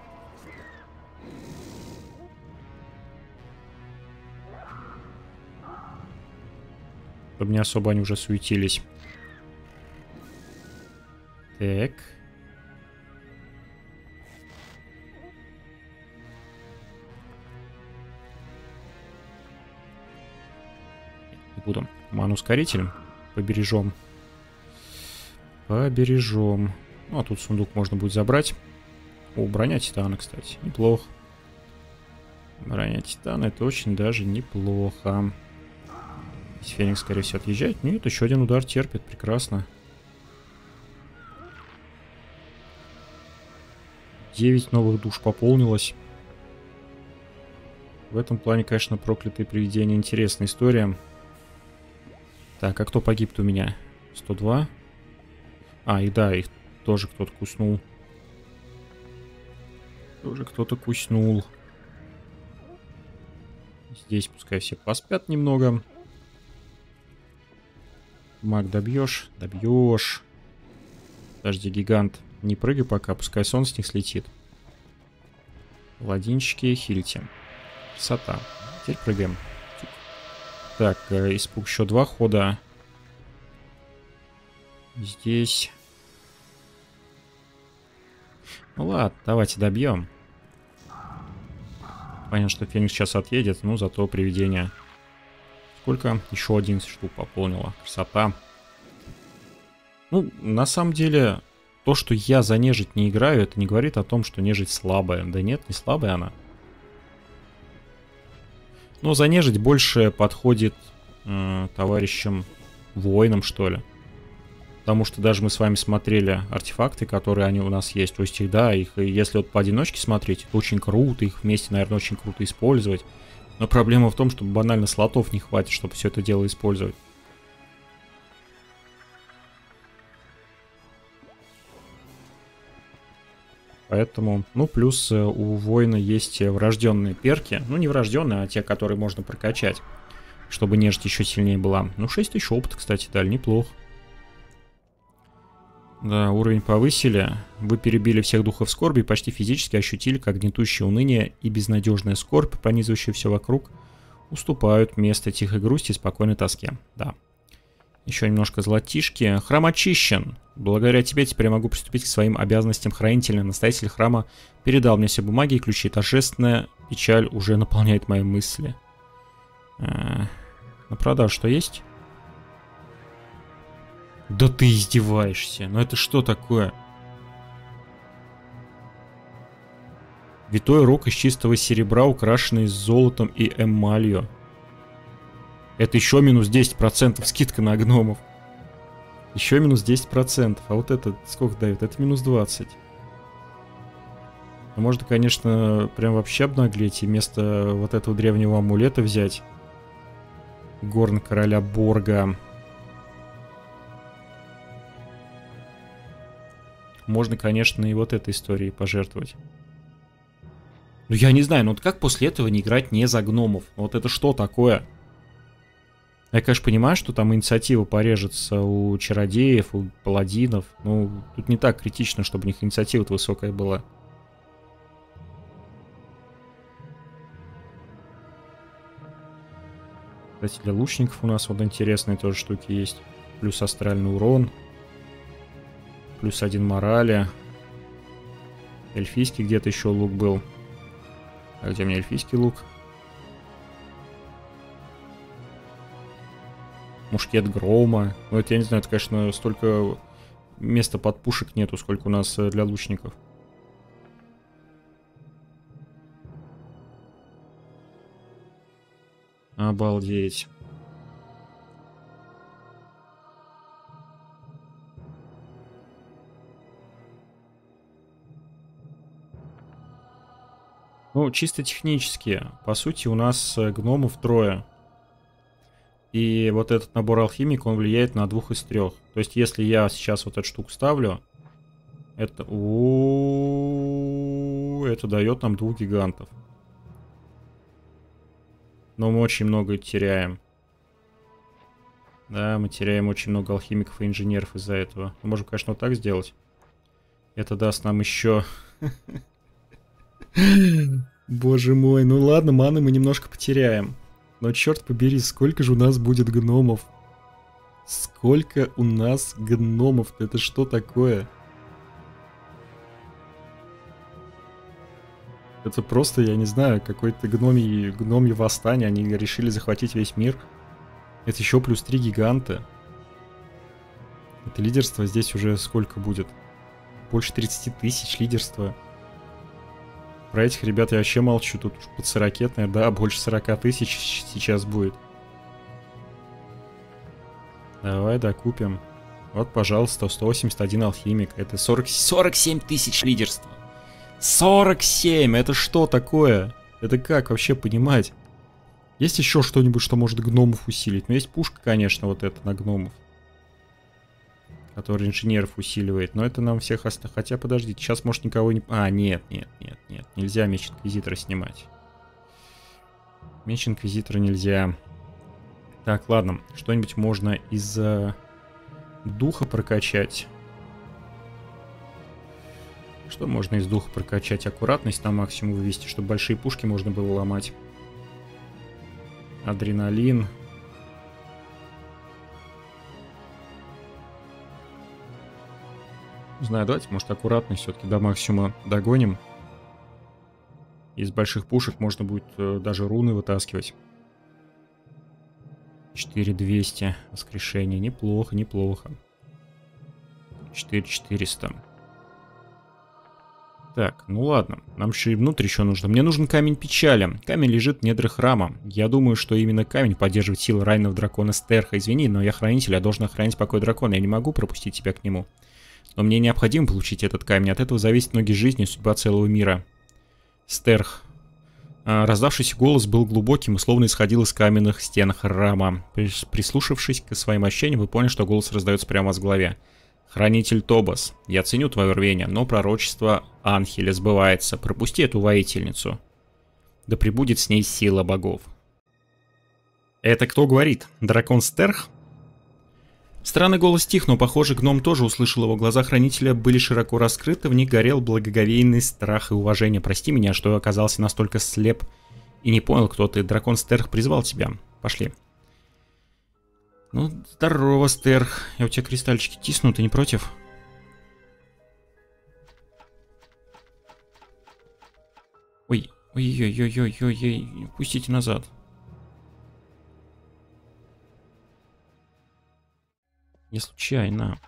[SPEAKER 1] Чтобы не особо они уже суетились. Так. Не буду. Ману-ускоритель. Побережем. Побережем. Ну, а тут сундук можно будет забрать. О, броня Титана, кстати. Неплохо. Броня Титана — это очень даже неплохо. Феникс, скорее всего, отъезжает. Нет, еще один удар терпит. Прекрасно. 9 новых душ пополнилось. В этом плане, конечно, проклятые привидения — интересная история. Так, а кто погиб-то у меня? 102. А, и да, их тоже кто-то куснул. Тоже кто-то куснул. Здесь пускай все поспят немного. Маг, добьешь? Добьешь. Подожди, гигант. Не прыгай пока, пускай сон с них слетит. Ладинчики, хильте. Красота. Теперь прыгаем. Так, испуг еще 2 хода. Здесь. Ну ладно, давайте добьем. Понятно, что Феникс сейчас отъедет, но зато привидение. Сколько? Еще 11 штук пополнило. Красота. Ну, на самом деле, то, что я за нежить не играю, это не говорит о том, что нежить слабая. Да нет, не слабая она. Но за нежить больше подходит товарищам воинам, что ли. Потому что даже мы с вами смотрели артефакты, которые они у нас есть. То есть их, да, их, если вот поодиночке смотреть, это очень круто. Их вместе, наверное, очень круто использовать. Но проблема в том, что банально слотов не хватит, чтобы все это дело использовать. Поэтому, ну, плюс у воина есть врожденные перки. Ну, не врожденные, а те, которые можно прокачать. Чтобы нежить еще сильнее была. Ну, 6000 опыта, кстати, дали, неплохо. Да, уровень повысили. Вы перебили всех духов скорби и почти физически ощутили, как гнетущее уныние и безнадежная скорбь, пронизывающая все вокруг, уступают место тихой грусти и спокойной тоске. Да. Еще немножко золотишки. Храм очищен. Благодаря тебе теперь я могу приступить к своим обязанностям хранителя. Настоятель храма передал мне все бумаги и ключи. Торжественная печаль уже наполняет мои мысли. На продажу что есть? Да ты издеваешься. Ну это что такое? Витой рог из чистого серебра, украшенный золотом и эмалью. Это еще минус 10% скидка на гномов. Еще минус 10%. А вот это сколько дает? Это минус 20. Ну, можно, конечно, прям вообще обнаглеть и вместо вот этого древнего амулета взять. Горн короля Борга. Можно, конечно, и вот этой историей пожертвовать. Ну я не знаю, ну вот как после этого не играть не за гномов? Вот это что такое? Я, конечно, понимаю, что там инициатива порежется у чародеев, у паладинов. Ну, тут не так критично, чтобы у них инициатива-то высокая была. Кстати, для лучников у нас вот интересные тоже штуки есть. Плюс астральный урон. Плюс 1 морали. Эльфийский где-то еще лук был. А где у меня эльфийский лук? Мушкет Грома. Ну, это я не знаю, это, конечно, столько места под пушек нету, сколько у нас для лучников. Обалдеть. Ну, чисто технически, по сути, у нас гномов 3. И вот этот набор алхимик, он влияет на 2 из 3. То есть, если я сейчас вот эту штуку ставлю, это... Это дает нам 2 гигантов. Но мы очень много теряем. Да, мы теряем очень много алхимиков и инженеров из-за этого. Мы можем, конечно, вот так сделать. Это даст нам еще... Боже мой, ну ладно, маны мы немножко потеряем. Но черт побери, сколько же у нас будет гномов? Сколько у нас гномов? Это что такое? Это просто, я не знаю, какое-то гномье восстание. Они решили захватить весь мир. Это еще плюс 3 гиганта. Это лидерство здесь уже сколько будет? Больше 30 тысяч лидерства. Про этих ребят я вообще молчу. Тут уж под 40-наверное, да, больше 40 тысяч сейчас будет. Давай докупим. Вот, пожалуйста, 181 алхимик. Это 47 тысяч лидерства. 47! Это что такое? Это как вообще понимать? Есть еще что-нибудь, что может гномов усилить? Ну, есть пушка, конечно, вот эта на гномов. Который инженеров усиливает. Но это нам всех осталось. Хотя, подождите, сейчас, может, никого не... А, нет. Нельзя меч Инквизитора снимать. Меч Инквизитора нельзя. Так, ладно. Что-нибудь можно из духа прокачать. Что можно из духа прокачать? Аккуратность на максимум вывести, чтобы большие пушки можно было ломать. Адреналин. Не знаю, давайте, может, аккуратность все-таки до максимума догоним. Из больших пушек можно будет даже руны вытаскивать. 4200 воскрешения. Неплохо, неплохо. 4400. Так, ну ладно. Нам еще и внутрь еще нужно. Мне нужен камень печали. Камень лежит в недрах храма. Я думаю, что именно камень поддерживает силы раненого дракона Стерха. Извини, но я хранитель, я должен охранять покой дракона. Я не могу пропустить тебя к нему. Но мне необходимо получить этот камень. От этого зависит многие жизни и судьба целого мира. Стерх. Раздавшийся голос был глубоким и словно исходил из каменных стен храма. Прислушавшись к своим ощущениям, вы поняли, что голос раздается прямо с голове. Хранитель Тобас, я ценю твое рвение, но пророчество Анхеля сбывается. Пропусти эту воительницу. Да пребудет с ней сила богов. Это кто говорит? Дракон Стерх? Странный голос стих, но, похоже, гном тоже услышал его. Глаза хранителя были широко раскрыты, в них горел благоговейный страх и уважение. Прости меня, что я оказался настолько слеп и не понял, кто ты. Дракон Стерх призвал тебя. Пошли. Ну, здорово, Стерх. Я у тебя кристальчики тисну, ты не против? Ой, ой-ой-ой-ой-ой, пустите назад. Не случайно.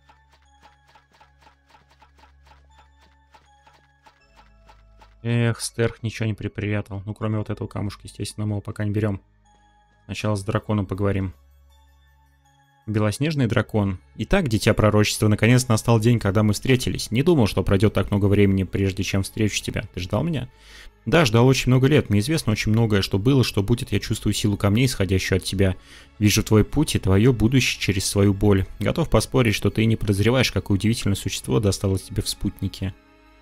[SPEAKER 1] Эх, Стерх ничего не припрятал. Ну, кроме вот этого камушка, естественно, мы его пока не берем. Сначала с драконом поговорим. Белоснежный дракон. Итак, дитя пророчества, наконец настал день, когда мы встретились. Не думал, что пройдет так много времени, прежде чем встречу тебя. Ты ждал меня? Да, ждал очень много лет. Мне известно очень многое, что было, что будет. Я чувствую силу камней, исходящую от тебя. Вижу твой путь и твое будущее через свою боль. Готов поспорить, что ты не подозреваешь, какое удивительное существо досталось тебе в спутнике.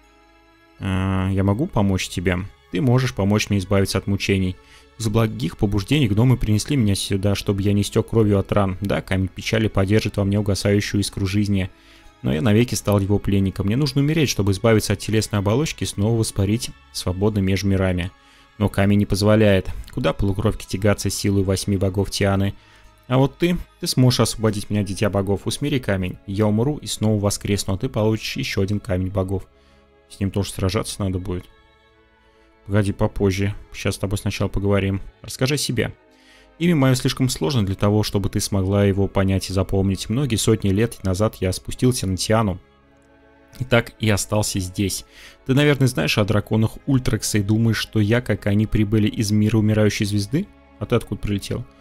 [SPEAKER 1] Я могу помочь тебе? Ты можешь помочь мне избавиться от мучений. Из благих побуждений гномы принесли меня сюда, чтобы я не стек кровью от ран. Да, камень печали поддержит во мне угасающую искру жизни. Но я навеки стал его пленником. Мне нужно умереть, чтобы избавиться от телесной оболочки и снова воспарить свободно между мирами. Но камень не позволяет. Куда полукровки тягаться силой 8 богов Тианы? А вот ты сможешь освободить меня, дитя богов. Усмири камень. Я умру и снова воскресну, а ты получишь еще один камень богов. С ним тоже сражаться надо будет. Погоди, попозже. Сейчас с тобой сначала поговорим. Расскажи о себе. Имя мое слишком сложно для того, чтобы ты смогла его понять и запомнить. Многие сотни лет назад я спустился на Тиану. И так и остался здесь. Ты, наверное, знаешь о драконах Ультракса и думаешь, что я, как они, прибыли из мира умирающей звезды? А ты откуда прилетел?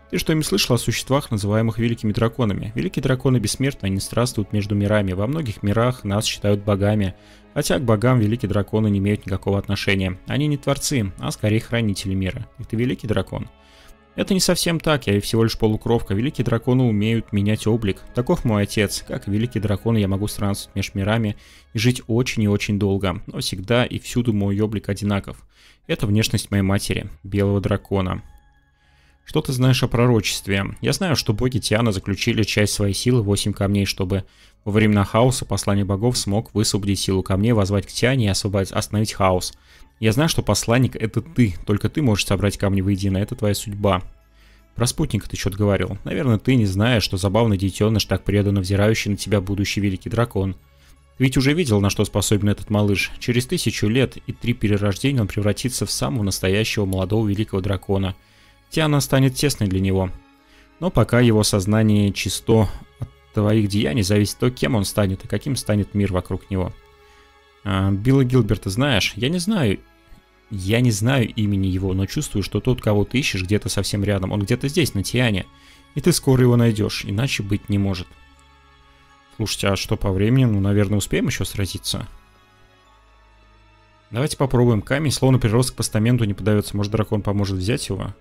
[SPEAKER 1] Ты что-нибудь слышал о существах, называемых великими драконами? Великие драконы бессмертны, они странствуют между мирами. Во многих мирах нас считают богами. Хотя к богам великие драконы не имеют никакого отношения. Они не творцы, а скорее хранители мира. И ты великий дракон? Это не совсем так, я всего лишь полукровка. Великие драконы умеют менять облик. Таков мой отец. Как и великий дракон, я могу странствовать между мирами и жить очень и очень долго. Но всегда и всюду мой облик одинаков. Это внешность моей матери, белого дракона. Что ты знаешь о пророчестве? Я знаю, что боги Тиана заключили часть своей силы в 8 камней, чтобы во времена хаоса посланник богов смог высвободить силу камней, воззвать к Тиане и остановить хаос. Я знаю, что посланник — это ты, только ты можешь собрать камни воедино, это твоя судьба. Про спутника ты что-то говорил. Наверное, ты не знаешь, что забавный детеныш, так преданно взирающий на тебя будущий великий дракон. Ты ведь уже видел, на что способен этот малыш. Через 1000 лет и 3 перерождения он превратится в самого настоящего молодого великого дракона. Тиана станет тесной для него. Но пока его сознание чисто от твоих деяний, зависит то, кем он станет и каким станет мир вокруг него. Билла Гилберта знаешь? Я не знаю имени его, но чувствую, что тот, кого ты ищешь, где-то совсем рядом. Он где-то здесь, на Тиане. И ты скоро его найдешь, иначе быть не может. Слушайте, а что по времени? Ну, наверное, успеем еще сразиться. Давайте попробуем. Камень словно прирост к постаменту не подается. Может, дракон поможет взять его?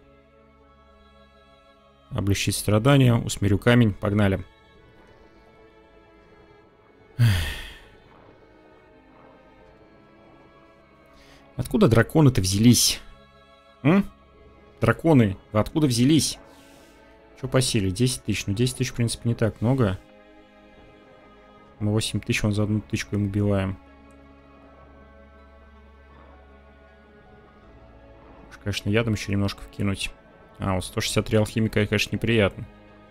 [SPEAKER 1] Облегчить страдания, усмирю камень. Погнали. Откуда драконы-то взялись? Драконы, вы откуда взялись? Что по силе? 10 тысяч. Ну, 10 тысяч, в принципе, не так много. Мы 8 тысяч, он за одну тычку им убиваем. Уж, конечно, ядом еще немножко вкинуть. А, вот 163 алхимика, конечно, неприятно.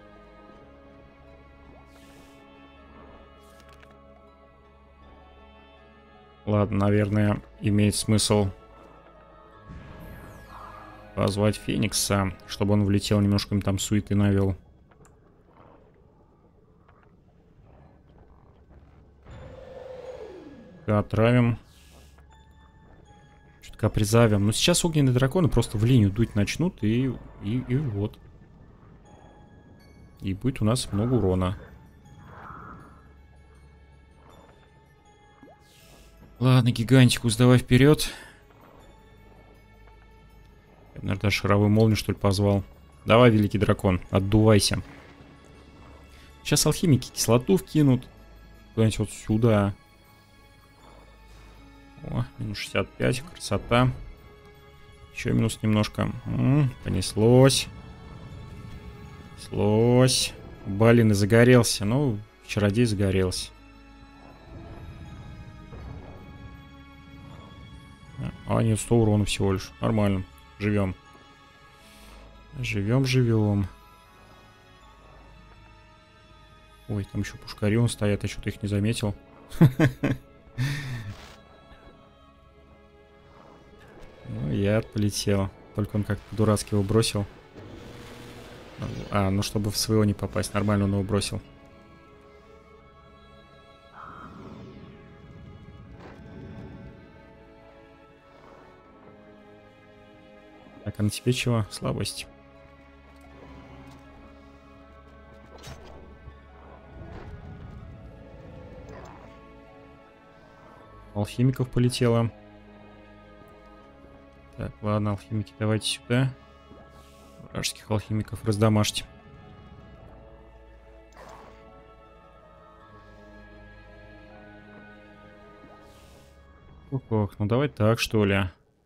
[SPEAKER 1] Ладно, наверное, имеет смысл позвать Феникса, чтобы он влетел, немножко им там суеты навел. Отравим. Чутка призавим. Но сейчас огненные драконы просто в линию дуть начнут, и вот. И будет у нас много урона. Ладно, гигантику сдавай вперед. Я, наверное, даже шаровую молнию, что ли, позвал. Давай, великий дракон, отдувайся. Сейчас алхимики кислоту вкинут. Куда-нибудь вот сюда. О, минус 65, красота. Еще минус немножко. Понеслось. Понеслось. Блин, и загорелся. Ну, чародей загорелся. А, нет, 100 урона всего лишь. Нормально. Живем. Живем. Ой, там еще пушкарион стоят, я что-то их не заметил. Ну, яд полетел. Только он как-то дурацки его бросил. А, ну чтобы в своего не попасть. Нормально он его бросил. Так, а на тебе чего? Слабость. Алхимиков полетело. Так, ладно, алхимики, давайте сюда. Вражеских алхимиков раздамажьте. Ох, ну давай так, что ли.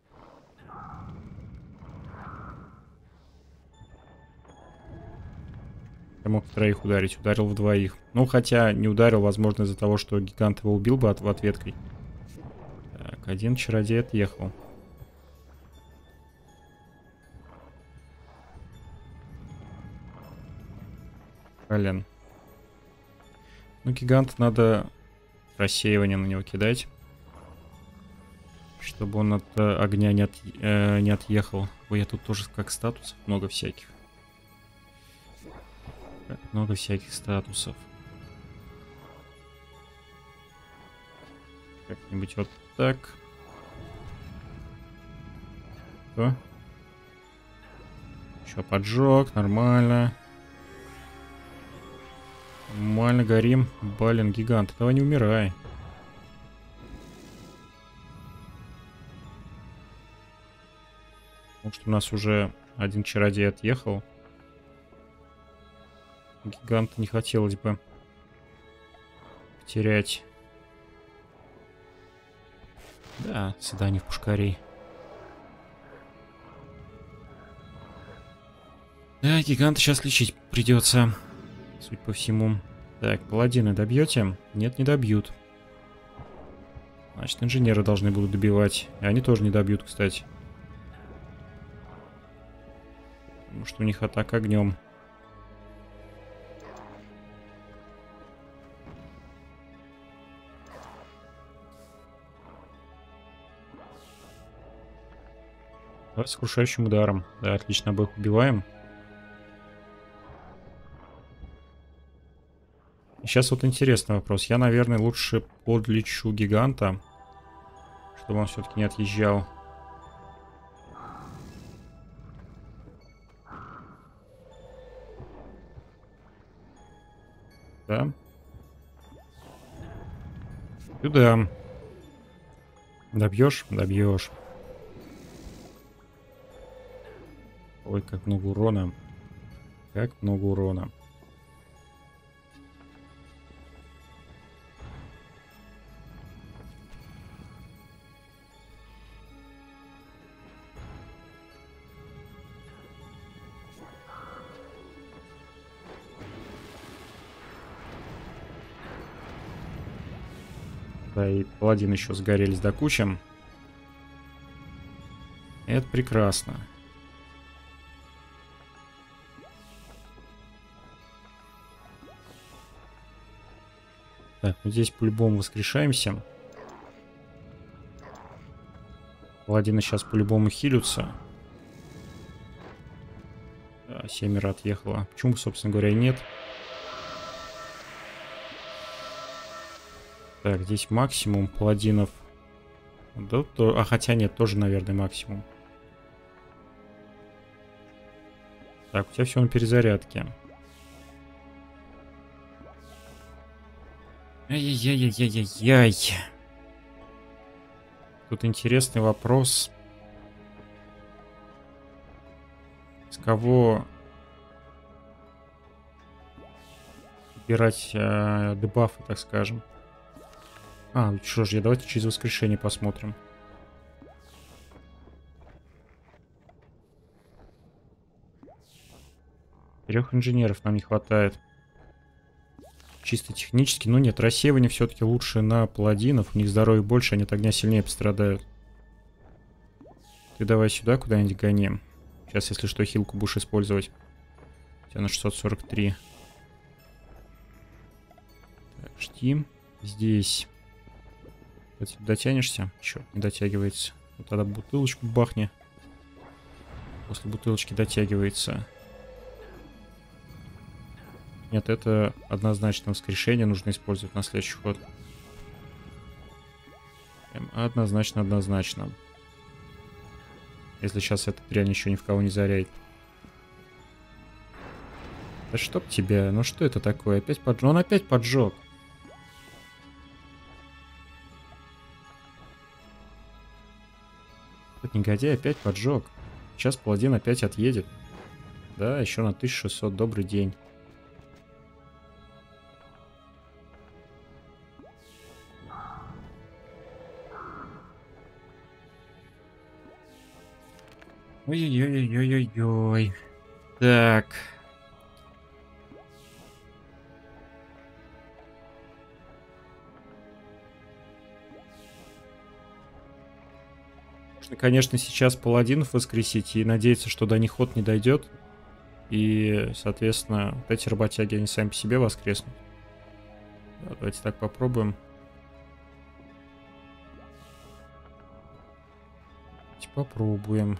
[SPEAKER 1] Я мог троих ударить, ударил в двоих. Ну, хотя не ударил, возможно, из-за того, что гигант его убил бы в ответкой. Так, один чародей отъехал. Блин. Ну, гигант надо рассеивание на него кидать. Чтобы он от огня не отъехал. Ой, я тут тоже как статусов много всяких. Много всяких статусов. Как-нибудь вот так. Что? Что, поджог, нормально. Нормально горим. Блин, гигант, давай не умирай. Потому что у нас уже один чародей отъехал. Гиганта не хотелось бы потерять. Да, задание в пушкарей. Да, гиганта сейчас лечить придется. Судя по всему. Так, паладины добьете? Нет, не добьют. Значит, инженеры должны будут добивать. И они тоже не добьют, кстати. Потому что у них атака огнем. Давай сокрушающим ударом. Да, отлично, обоих убиваем. И сейчас вот интересный вопрос. Я, наверное, лучше подлечу гиганта, чтобы он все-таки не отъезжал. Да. Сюда. Добьешь? Добьешь. Ой, как много урона. Как много урона. Да, и паладин еще сгорелись до кучи. Это прекрасно. Так, ну здесь по-любому воскрешаемся. Паладины сейчас по-любому хилются. Да, семеро отъехало. Почему, собственно говоря, и нет? Так, здесь максимум паладинов. Да, а хотя нет, тоже, наверное, максимум. Так, у тебя все на перезарядке. Ай-яй-яй-яй-яй-яй. Тут интересный вопрос. С кого убирать дебафы, так скажем. А, что ж, давайте через воскрешение посмотрим. Трех инженеров нам не хватает. Чисто технически, ну нет, рассеивание все-таки лучше на паладинов. У них здоровья больше, они от огня сильнее пострадают. Ты давай сюда куда-нибудь гони. Сейчас, если что, хилку будешь использовать. У тебя на 643. Так, жди. Здесь. Дотянешься? Черт, не дотягивается. Вот тогда бутылочку бахни. После бутылочки дотягивается. Нет, это однозначно воскрешение нужно использовать на следующий ход. Однозначно, однозначно. Если сейчас этот дрянь еще ни в кого не заряет. Да чтоб тебя, ну что это такое? Опять поджег? Он опять поджег. Этот негодяй опять поджег. Сейчас паладин опять отъедет. Да, еще на 1600. Добрый день. Ой-ой-ой-ой-ой-ой. Так. Можно, конечно, сейчас паладинов воскресить и надеяться, что до них ход не дойдет. И, соответственно, вот эти работяги, они сами по себе воскреснут. Да, давайте так попробуем. Давайте попробуем.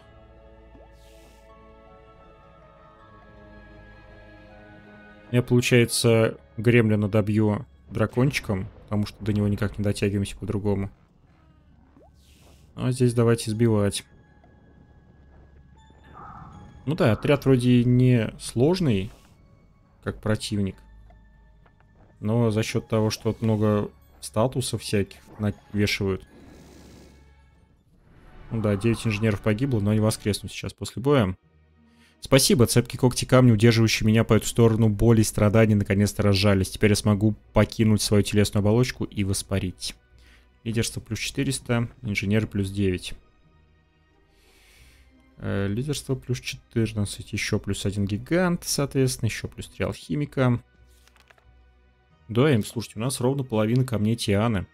[SPEAKER 1] Я, получается, гремлина добью дракончиком, потому что до него никак не дотягиваемся по-другому. А здесь давайте сбивать. Ну да, отряд вроде не сложный, как противник. Но за счет того, что тут много статусов всяких навешивают. Ну да, 9 инженеров погибло, но они воскреснут сейчас после боя. Спасибо, цепкие когти камня, удерживающие меня по эту сторону боли и страданий, наконец-то разжались. Теперь я смогу покинуть свою телесную оболочку и воспарить. Лидерство плюс 400, инженер плюс 9. Лидерство плюс 14, еще плюс 1 гигант, соответственно, еще плюс 3 алхимика. Да, им, слушайте, у нас ровно половина камней Тианы.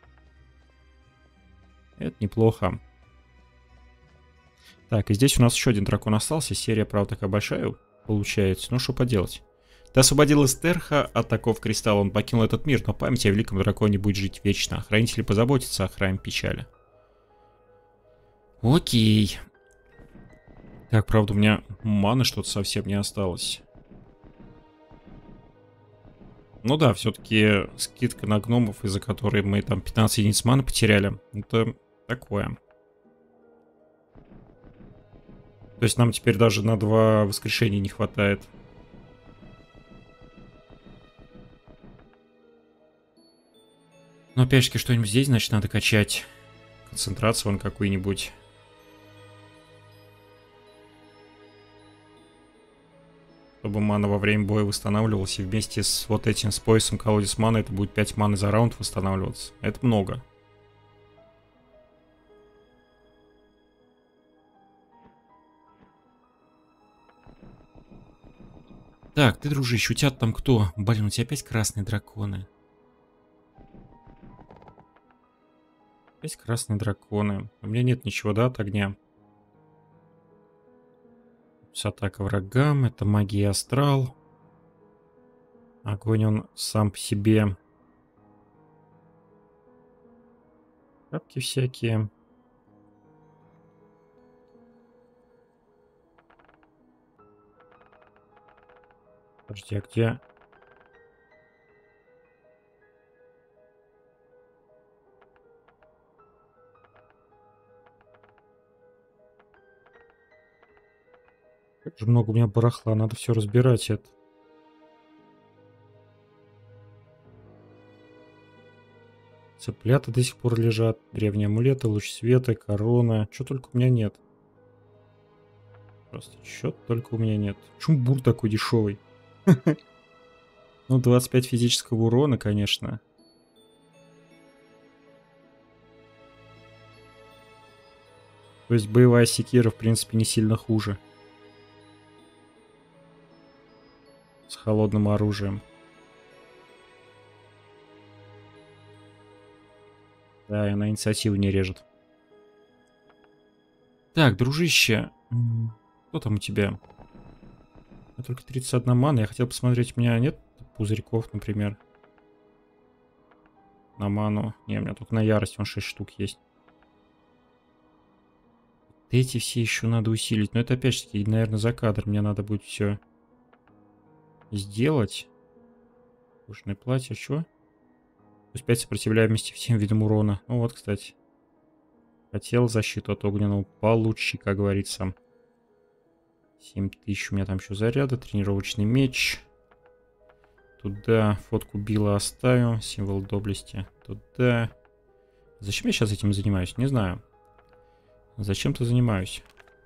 [SPEAKER 1] Это неплохо. Так, и здесь у нас еще один дракон остался. Серия, правда, такая большая получается. Ну, что поделать. Ты освободил Эстерха от оков кристалла. Он покинул этот мир, но память о великом драконе будет жить вечно. Хранители позаботятся о храме печали. Окей. Так, правда, у меня маны что-то совсем не осталось. Ну да, все-таки скидка на гномов, из-за которой мы там 15 единиц маны потеряли. Это такое. То есть нам теперь даже на 2 воскрешения не хватает. Но опять же, что-нибудь здесь, значит, надо качать. Концентрацию вон какую-нибудь. Чтобы мана во время боя восстанавливалась. И вместе с вот этим, с поясом колодец маны, это будет 5 маны за раунд восстанавливаться. Это много. Так, ты, дружище, у тебя там кто? Блин, у тебя опять красные драконы. Опять красные драконы. У меня нет ничего, да, от огня. Атака врагам, это магия астрал. Огонь он сам по себе. Шапки всякие. Подожди, а где? Как же много у меня барахла, надо все разбирать это. Цыплята до сих пор лежат, древние амулеты, луч света, корона. Что только у меня нет. Просто что только у меня нет. Чумбур такой дешевый. Ну, 25 физического урона, конечно. То есть боевая секира, в принципе, не сильно хуже. С холодным оружием. Да, и на инициативу не режет. Так, дружище. Что там у тебя? Только 31 мана. Я хотел посмотреть, у меня нет пузырьков, например. На ману. Не, у меня только на ярость, он 6 штук есть. Эти все еще надо усилить. Но это опять же таки, наверное, за кадр. Мне надо будет все сделать. Кожаное платье, что? Плюс 5 сопротивляемости всем видам урона. Ну вот, кстати. Хотел защиту от огненного. Получи, как говорится. 7000 у меня там еще заряда. Тренировочный меч. Туда фотку Билла оставим. Символ доблести. Туда. Зачем я сейчас этим занимаюсь? Не знаю. Зачем-то занимаюсь.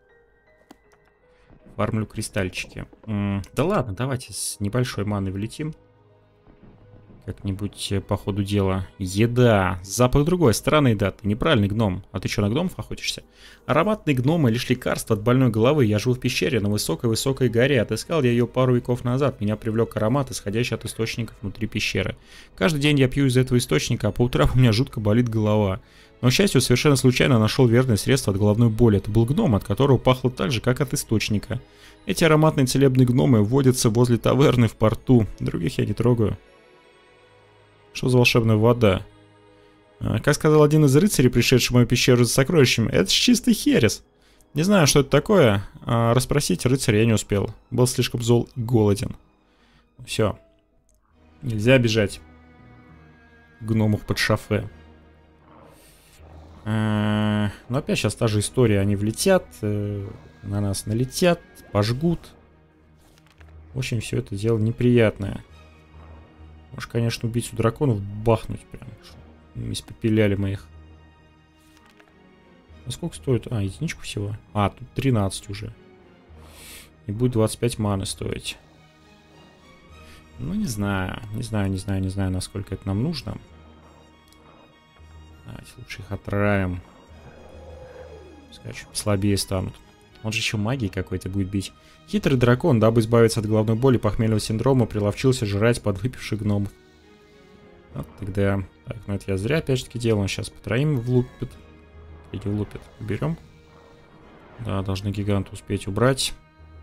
[SPEAKER 1] Фармлю кристальчики. Да ладно, давайте с небольшой маной влетим. Как-нибудь по ходу дела. Еда. Запах другой. Странная еда. Ты неправильный гном. А ты что, на гномов охотишься? Ароматные гномы лишь лекарство от больной головы. Я живу в пещере на высокой-высокой горе. Отыскал я ее пару веков назад. Меня привлек аромат, исходящий от источников внутри пещеры. Каждый день я пью из этого источника, а по утрам у меня жутко болит голова. Но, к счастью, совершенно случайно нашел верное средство от головной боли. Это был гном, от которого пахло так же, как от источника. Эти ароматные целебные гномы водятся возле таверны в порту. Других я не трогаю. Что за волшебная вода? Как сказал один из рыцарей, пришедший в мою пещеру за сокровищами, это чистый херес. Не знаю, что это такое. Расспросить рыцаря я не успел. Был слишком зол и голоден. Все. Нельзя бежать. Гномов под шофе. Но опять сейчас та же история. Они влетят. На нас налетят, пожгут. В общем, все это дело неприятное. Может, конечно, убийцу драконов бахнуть прям. Испепеляли моих. А сколько стоит? А, единичку всего. А, тут 13 уже. И будет 25 маны стоить. Ну, не знаю, насколько это нам нужно. Давайте лучше их отравим. Пускай чуть послабее станут. Он же еще магией какой-то будет бить. Хитрый дракон, дабы избавиться от головной боли и похмельного синдрома, приловчился жрать подвыпивших гномов. Вот тогда... Так, ну это я зря опять-таки делал. Он сейчас по троим влупит. Или влупит. Уберем. Да, должны гиганта успеть убрать.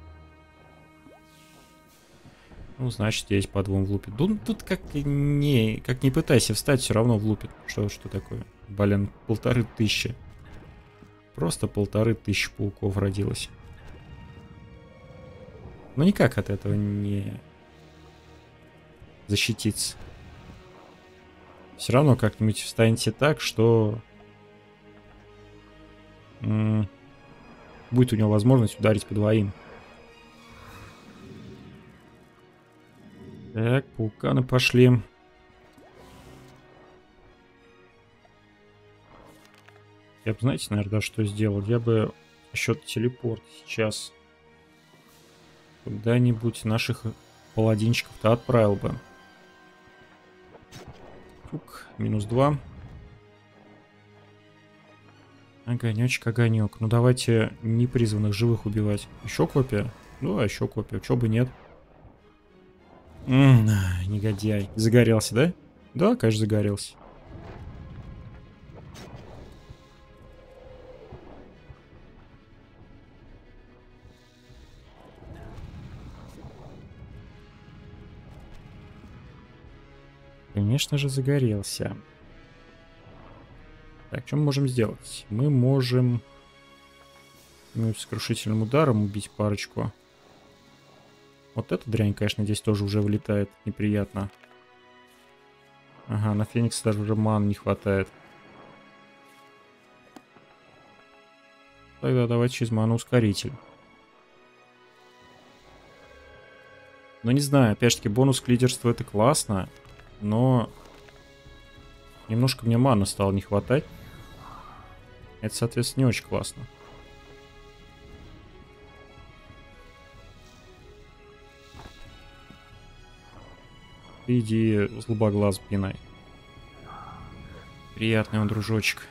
[SPEAKER 1] Ну, значит, здесь по двум влупит. Тут как не пытайся встать, все равно влупит. Что такое? Блин, 1500. Просто 1500 пауков родилось. Но никак от этого не защититься. Все равно как-нибудь встанете так, что будет у него возможность ударить по двоим. Так, пауканы пошли. Я бы, знаете, наверное, что сделал? Я бы счет телепорт сейчас куда-нибудь наших паладинчиков-то отправил бы. Тук, -2. Огонечек, огонек. Ну давайте непризванных живых убивать. Еще копия? Ну, а еще копия. Чё бы нет. Негодяй. Загорелся, да? Да, конечно, загорелся. Конечно же, загорелся. Так, что мы можем сделать? Мы можем с крушительным ударом убить парочку. Вот эта дрянь, конечно, здесь тоже уже вылетает. Неприятно. Ага, на Феникса даже уже ман не хватает. Тогда давайте через ману ускоритель. Ну, не знаю, опять-таки, бонус к лидерству это классно. Но немножко мне маны стало не хватать. Это, соответственно, не очень классно. Иди, злобоглаз, пинай. Приятный он, дружочек.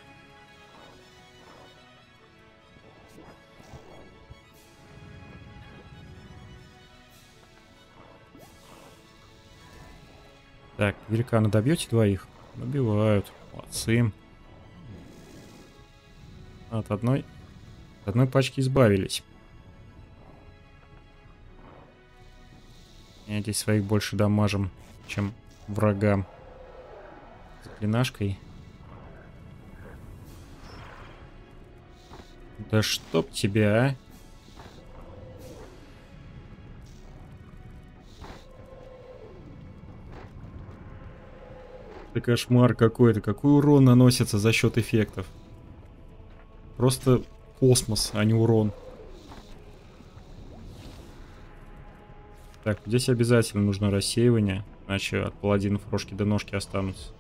[SPEAKER 1] Так, великана добьете двоих? Добивают. Молодцы. От одной пачки избавились. Я здесь своих больше дамажим, чем врага. Заклинашкой. Да чтоб тебя, а? Это кошмар какой-то. Какой урон наносится за счет эффектов. Просто космос, а не урон. Так, здесь обязательно нужно рассеивание. Иначе от паладинов рожки до ножки останутся.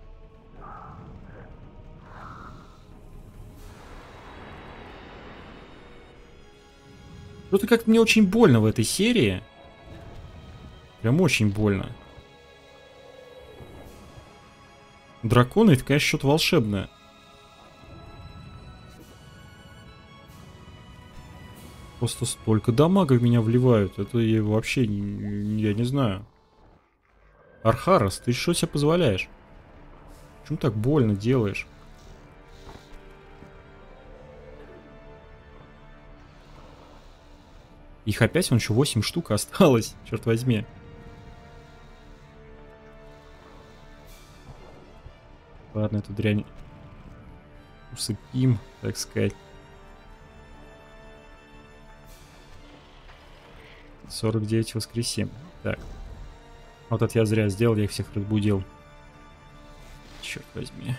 [SPEAKER 1] Что-то как-то мне очень больно в этой серии. Прям очень больно. Драконы, это, конечно, что-то волшебное. Просто столько дамага в меня вливают. Это я вообще, я не знаю. Архарас, ты что себе позволяешь? Почему так больно делаешь? Их опять вон еще 8 штук осталось, черт возьми. Ладно, эту дрянь усыпим, так сказать. 49 воскресим. Так. Вот это я зря сделал, я их всех разбудил. Черт возьми.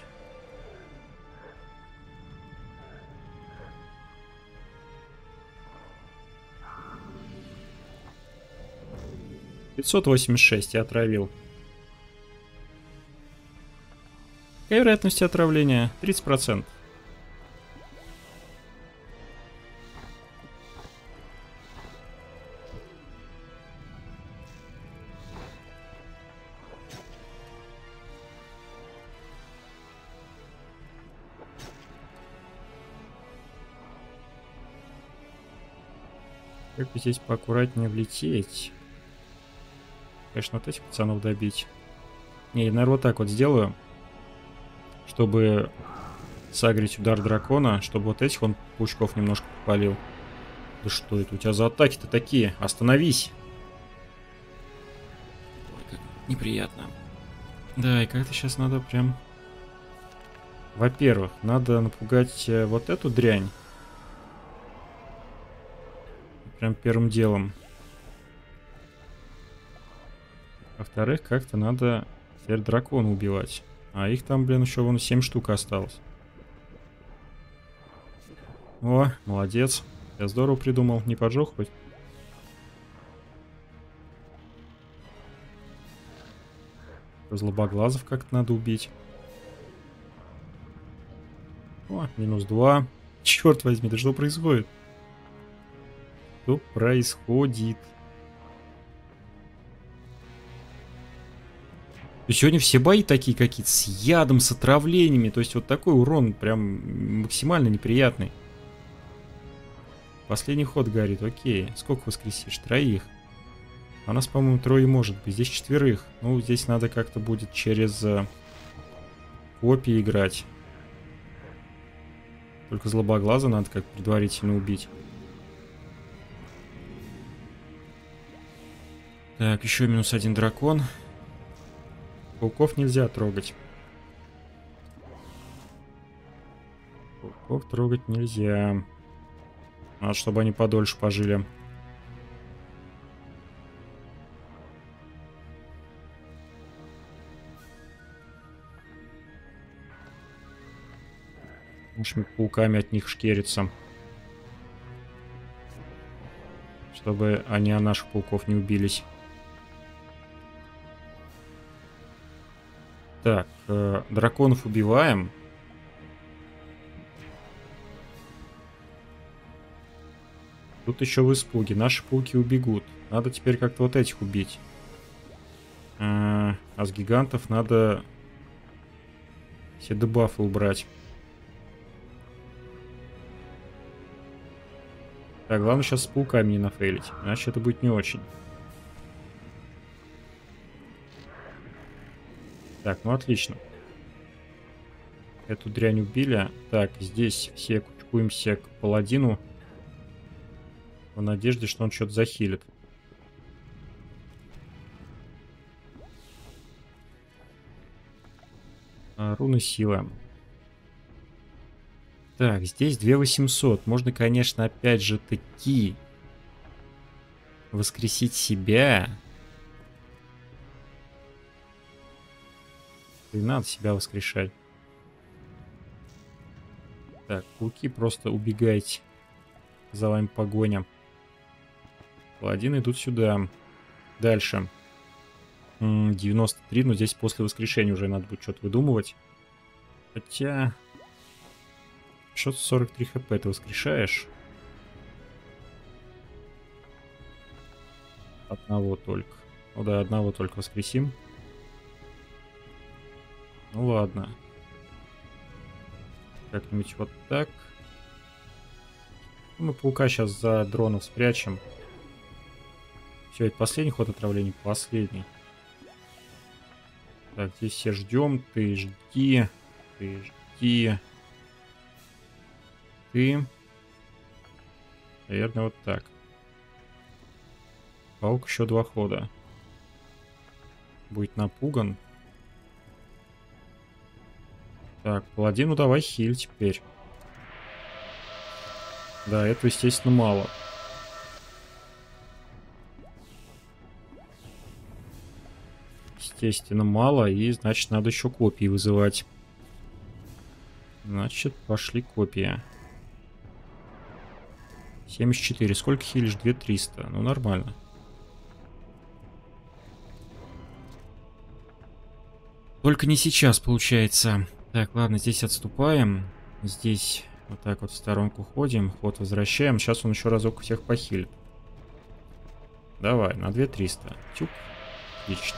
[SPEAKER 1] 586 я отравил. Какая вероятность отравления? 30%. Как бы здесь поаккуратнее влететь? Конечно, вот этих пацанов добить. Не, я, наверное, вот так вот сделаю. Чтобы сагрить удар дракона. Чтобы вот этих он паучков немножко попалил. Да что это у тебя за атаки-то такие? Остановись! Ой, как неприятно. Да, и как-то сейчас надо прям... Во-первых, надо напугать вот эту дрянь. Прям первым делом. Во-вторых, как-то надо теперь дракона убивать. А их там, блин, еще вон 7 штук осталось. О, молодец. Я здорово придумал. Не поджег хоть? Злобоглазов как-то надо убить. О, -2. Черт возьми, да что происходит? Что происходит? И сегодня все бои такие какие-то с ядом, с отравлениями. То есть вот такой урон прям максимально неприятный. Последний ход горит, окей. Сколько воскресишь? 3. А у нас, по-моему, 3 может быть. Здесь 4. Ну, здесь надо как-то будет через копии играть. Только злобоглаза надо как предварительно убить. Так, еще -1 дракон. Пауков нельзя трогать. Пауков трогать нельзя. Надо, чтобы они подольше пожили. Нашими пауками от них шкерится. Чтобы они о наших пауков не убились. Так, драконов убиваем. Тут еще в испуге. Наши пауки убегут. Надо теперь как-то вот этих убить. А с гигантов надо все дебафы убрать. Так, главное сейчас с пауками не нафейлить. Иначе это будет не очень. Так, ну отлично. Эту дрянь убили. Так, здесь все кучкуемся к паладину. В надежде, что он что-то захилит. Руны силы. Так, здесь 2800. Можно, конечно, опять же таки воскресить себя. И надо себя воскрешать. Так, пауки, просто убегайте. За вами погоня. Паладины идут сюда. Дальше. 93, но здесь после воскрешения уже надо будет что-то выдумывать. Хотя... 643 хп ты воскрешаешь. Одного только. Ну да, одного только воскресим. Ну ладно. Как-нибудь вот так. Мы паука сейчас за дронов спрячем. Все, это последний ход отравления? Последний. Так, здесь все ждем. Ты жди. Ты жди. Ты. Наверное, вот так. Паук еще 2 хода. Будет напуган. Так, паладину давай хиль теперь. Да, этого, естественно, мало. Естественно, мало, и, значит, надо еще копии вызывать. Значит, пошли копии. 74. Сколько хилишь? 2300. Ну, нормально. Только не сейчас, получается. Так, ладно, здесь отступаем. Здесь вот так вот в сторонку ходим. Ход возвращаем. Сейчас он еще разок всех похилит. Давай, на 2300. Тюк. Отлично.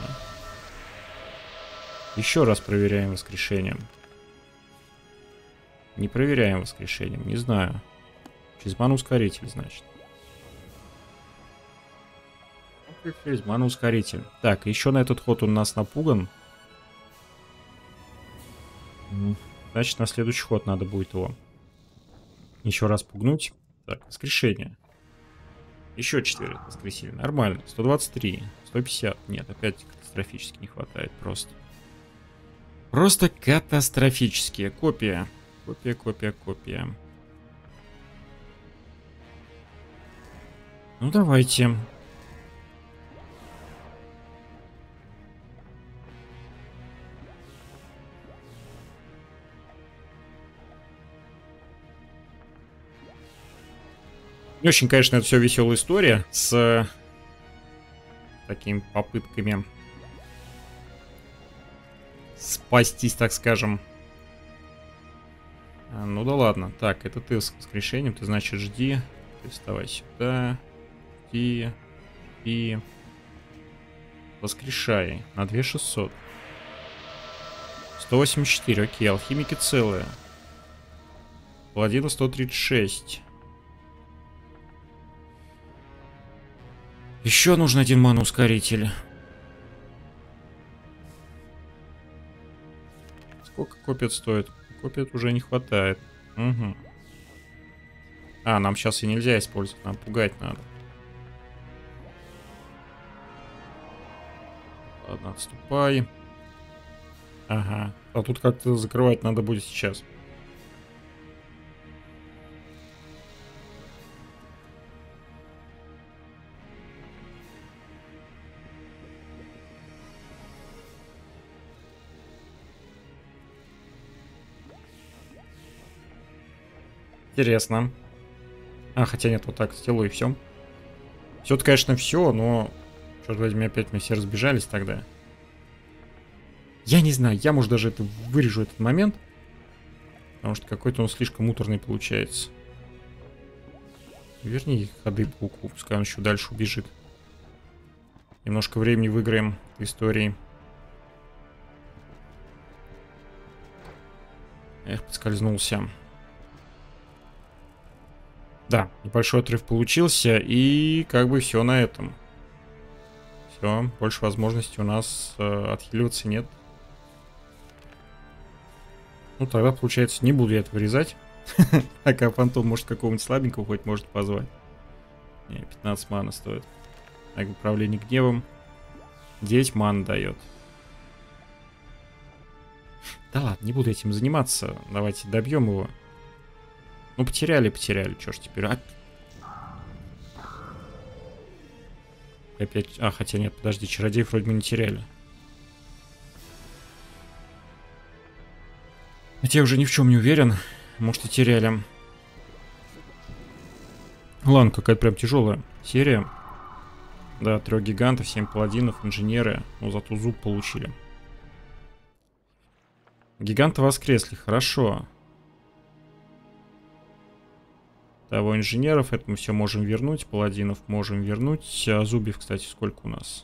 [SPEAKER 1] Еще раз проверяем воскрешением. Не проверяем воскрешением, не знаю. Через ману ускоритель, значит. Через ману ускоритель. Так, еще на этот ход он нас напуган. Значит, на следующий ход надо будет его еще раз пугнуть. Так, воскрешение. Еще 4 воскресили. Нормально. 123. 150. Нет, опять катастрофически не хватает просто. Просто катастрофические. Копия. Копия, копия, копия. Ну, давайте. Не очень, конечно, это все веселая история с такими попытками спастись, так скажем. Ну да ладно. Так, это ты с воскрешением, ты, значит, жди. Ты вставай сюда. И воскрешай на 2600. 184, окей, алхимики целые. Паладина 136. Еще нужен один ману-ускоритель. Сколько копит стоит? Копит уже не хватает. Угу. А, нам сейчас и нельзя использовать, нам пугать надо. Ладно, отступай. Ага. А тут как-то закрывать надо будет сейчас. Интересно. А, хотя нет, вот так сделаю и все. Все-то, конечно, все, но... Черт возьми, опять мы все разбежались тогда. Я не знаю, я, может, даже это вырежу этот момент. Потому что какой-то он слишком муторный получается. Верни ходы пауку, пускай он еще дальше убежит. Немножко времени выиграем в истории. Эх, подскользнулся. Да, небольшой отрыв получился, и как бы все на этом. Все, больше возможностей у нас отхиливаться нет. Ну, тогда, получается, не буду я это вырезать. А фантом, может, какого-нибудь слабенького хоть может позвать. Не, 15 мана стоит. Так, управление гневом. 9 ман дает. Да ладно, не буду этим заниматься. Давайте добьем его. Ну, потеряли, чё ж теперь. Опять... А, хотя нет, подожди, чародеев вроде бы не теряли. Хотя я уже ни в чем не уверен. Может, и теряли. Ладно, какая-то прям тяжелая серия. Да, 3 гигантов, 7 паладинов, инженеры. Ну, зато зуб получили. Гиганты воскресли, хорошо. Того инженеров, это мы все можем вернуть. Паладинов можем вернуть. А зубьев, кстати, сколько у нас?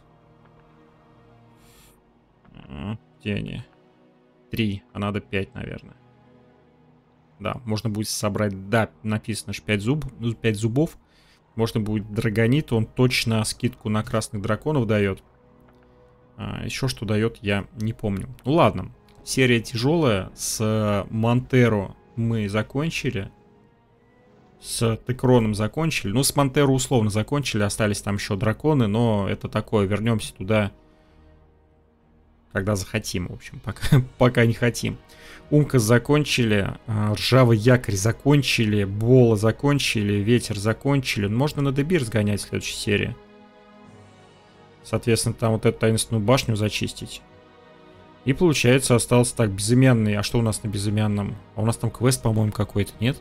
[SPEAKER 1] Где они? 3, а надо 5, наверное. Да, можно будет собрать... Да, написано, что 5 зубов. Можно будет драгонит, он точно скидку на красных драконов дает. Еще что дает, я не помню. Ну ладно, серия тяжелая. С Монтеро мы закончили. С Текроном закончили. Ну, с Монтеро условно закончили. Остались там еще драконы, но это такое. Вернемся туда, когда захотим. В общем, пока не хотим. Умкас закончили. Ржавый якорь закончили. Бола закончили. Ветер закончили. Можно на Дебир сгонять в следующей серии. Соответственно, там вот эту таинственную башню зачистить. И получается, остался так, безымянный. А что у нас на безымянном? А у нас там квест, по-моему, какой-то, нет?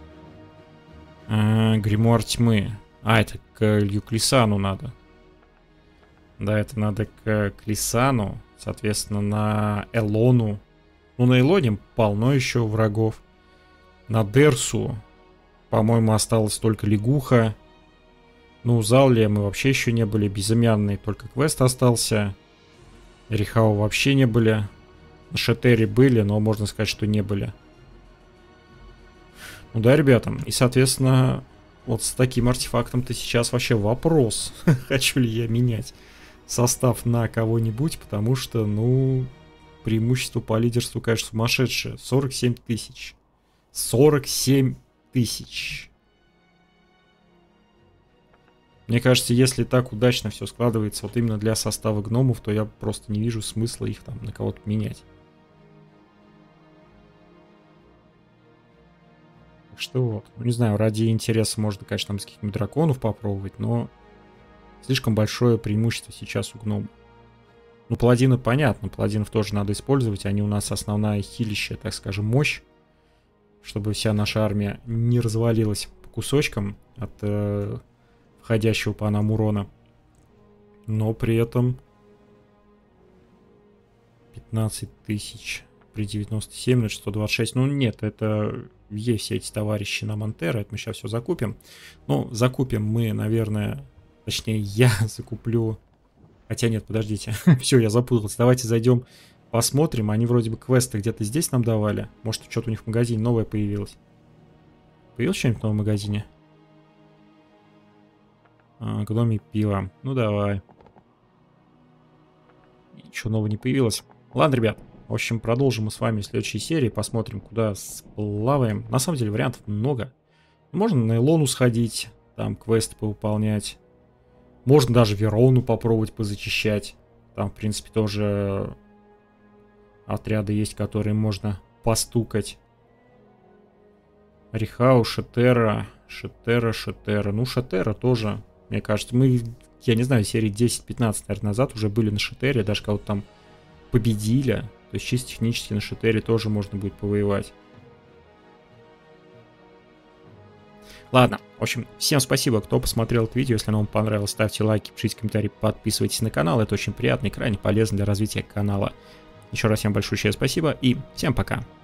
[SPEAKER 1] Гримуар тьмы. А, это к Льюклисану надо. Да, это надо к Клисану. Соответственно, на Элону. Ну, на Элоне полно еще врагов. На Дерсу, по-моему, осталась только лягуха. Ну, у Заллия мы вообще еще не были. Безымянный только квест остался. Рихау вообще не были. На Шетере были, но можно сказать, что не были. Ну да, ребята. И, соответственно, вот с таким артефактом-то сейчас вообще вопрос. Хочу ли я менять состав на кого-нибудь, потому что, ну, преимущество по лидерству, конечно, сумасшедшее. 47 тысяч. 47 тысяч. Мне кажется, если так удачно все складывается вот именно для состава гномов, то я просто не вижу смысла их там на кого-то менять. Так что вот, ну, не знаю, ради интереса можно, конечно, там с каких-нибудь драконов попробовать, но слишком большое преимущество сейчас у гномов. Ну, паладины понятно, паладинов тоже надо использовать, они у нас основная хилища, так скажем, мощь, чтобы вся наша армия не развалилась по кусочкам от входящего по нам урона. Но при этом 15 тысяч при 97 на 126. Ну нет, это есть все эти товарищи на Монтеро. Это мы сейчас все закупим. Ну, закупим мы, наверное, точнее я закуплю. Хотя нет, подождите. Все, я запутался. Давайте зайдем, посмотрим. Они вроде бы квесты где-то здесь нам давали. Может, что-то у них в магазине новое появилось. Появилось что-нибудь в новом магазине? Гномий пиво. Ну давай. Ничего нового не появилось. Ладно, ребят. В общем, продолжим мы с вами в следующей серии. Посмотрим, куда сплаваем. На самом деле вариантов много. Можно на Илону сходить. Там квесты повыполнять. Можно даже Верону попробовать позачищать. Там, в принципе, тоже отряды есть, которые можно постукать. Рихау, Шетера. Шетера. Ну, Шетера тоже. Мне кажется, мы, я не знаю, серии 10-15, наверное, назад уже были на Шетере, даже кого-то там победили. То есть чисто технически на Шетере тоже можно будет повоевать. Ладно, в общем, всем спасибо, кто посмотрел это видео. Если оно вам понравилось, ставьте лайки, пишите комментарии, подписывайтесь на канал. Это очень приятно и крайне полезно для развития канала. Еще раз всем большое спасибо и всем пока.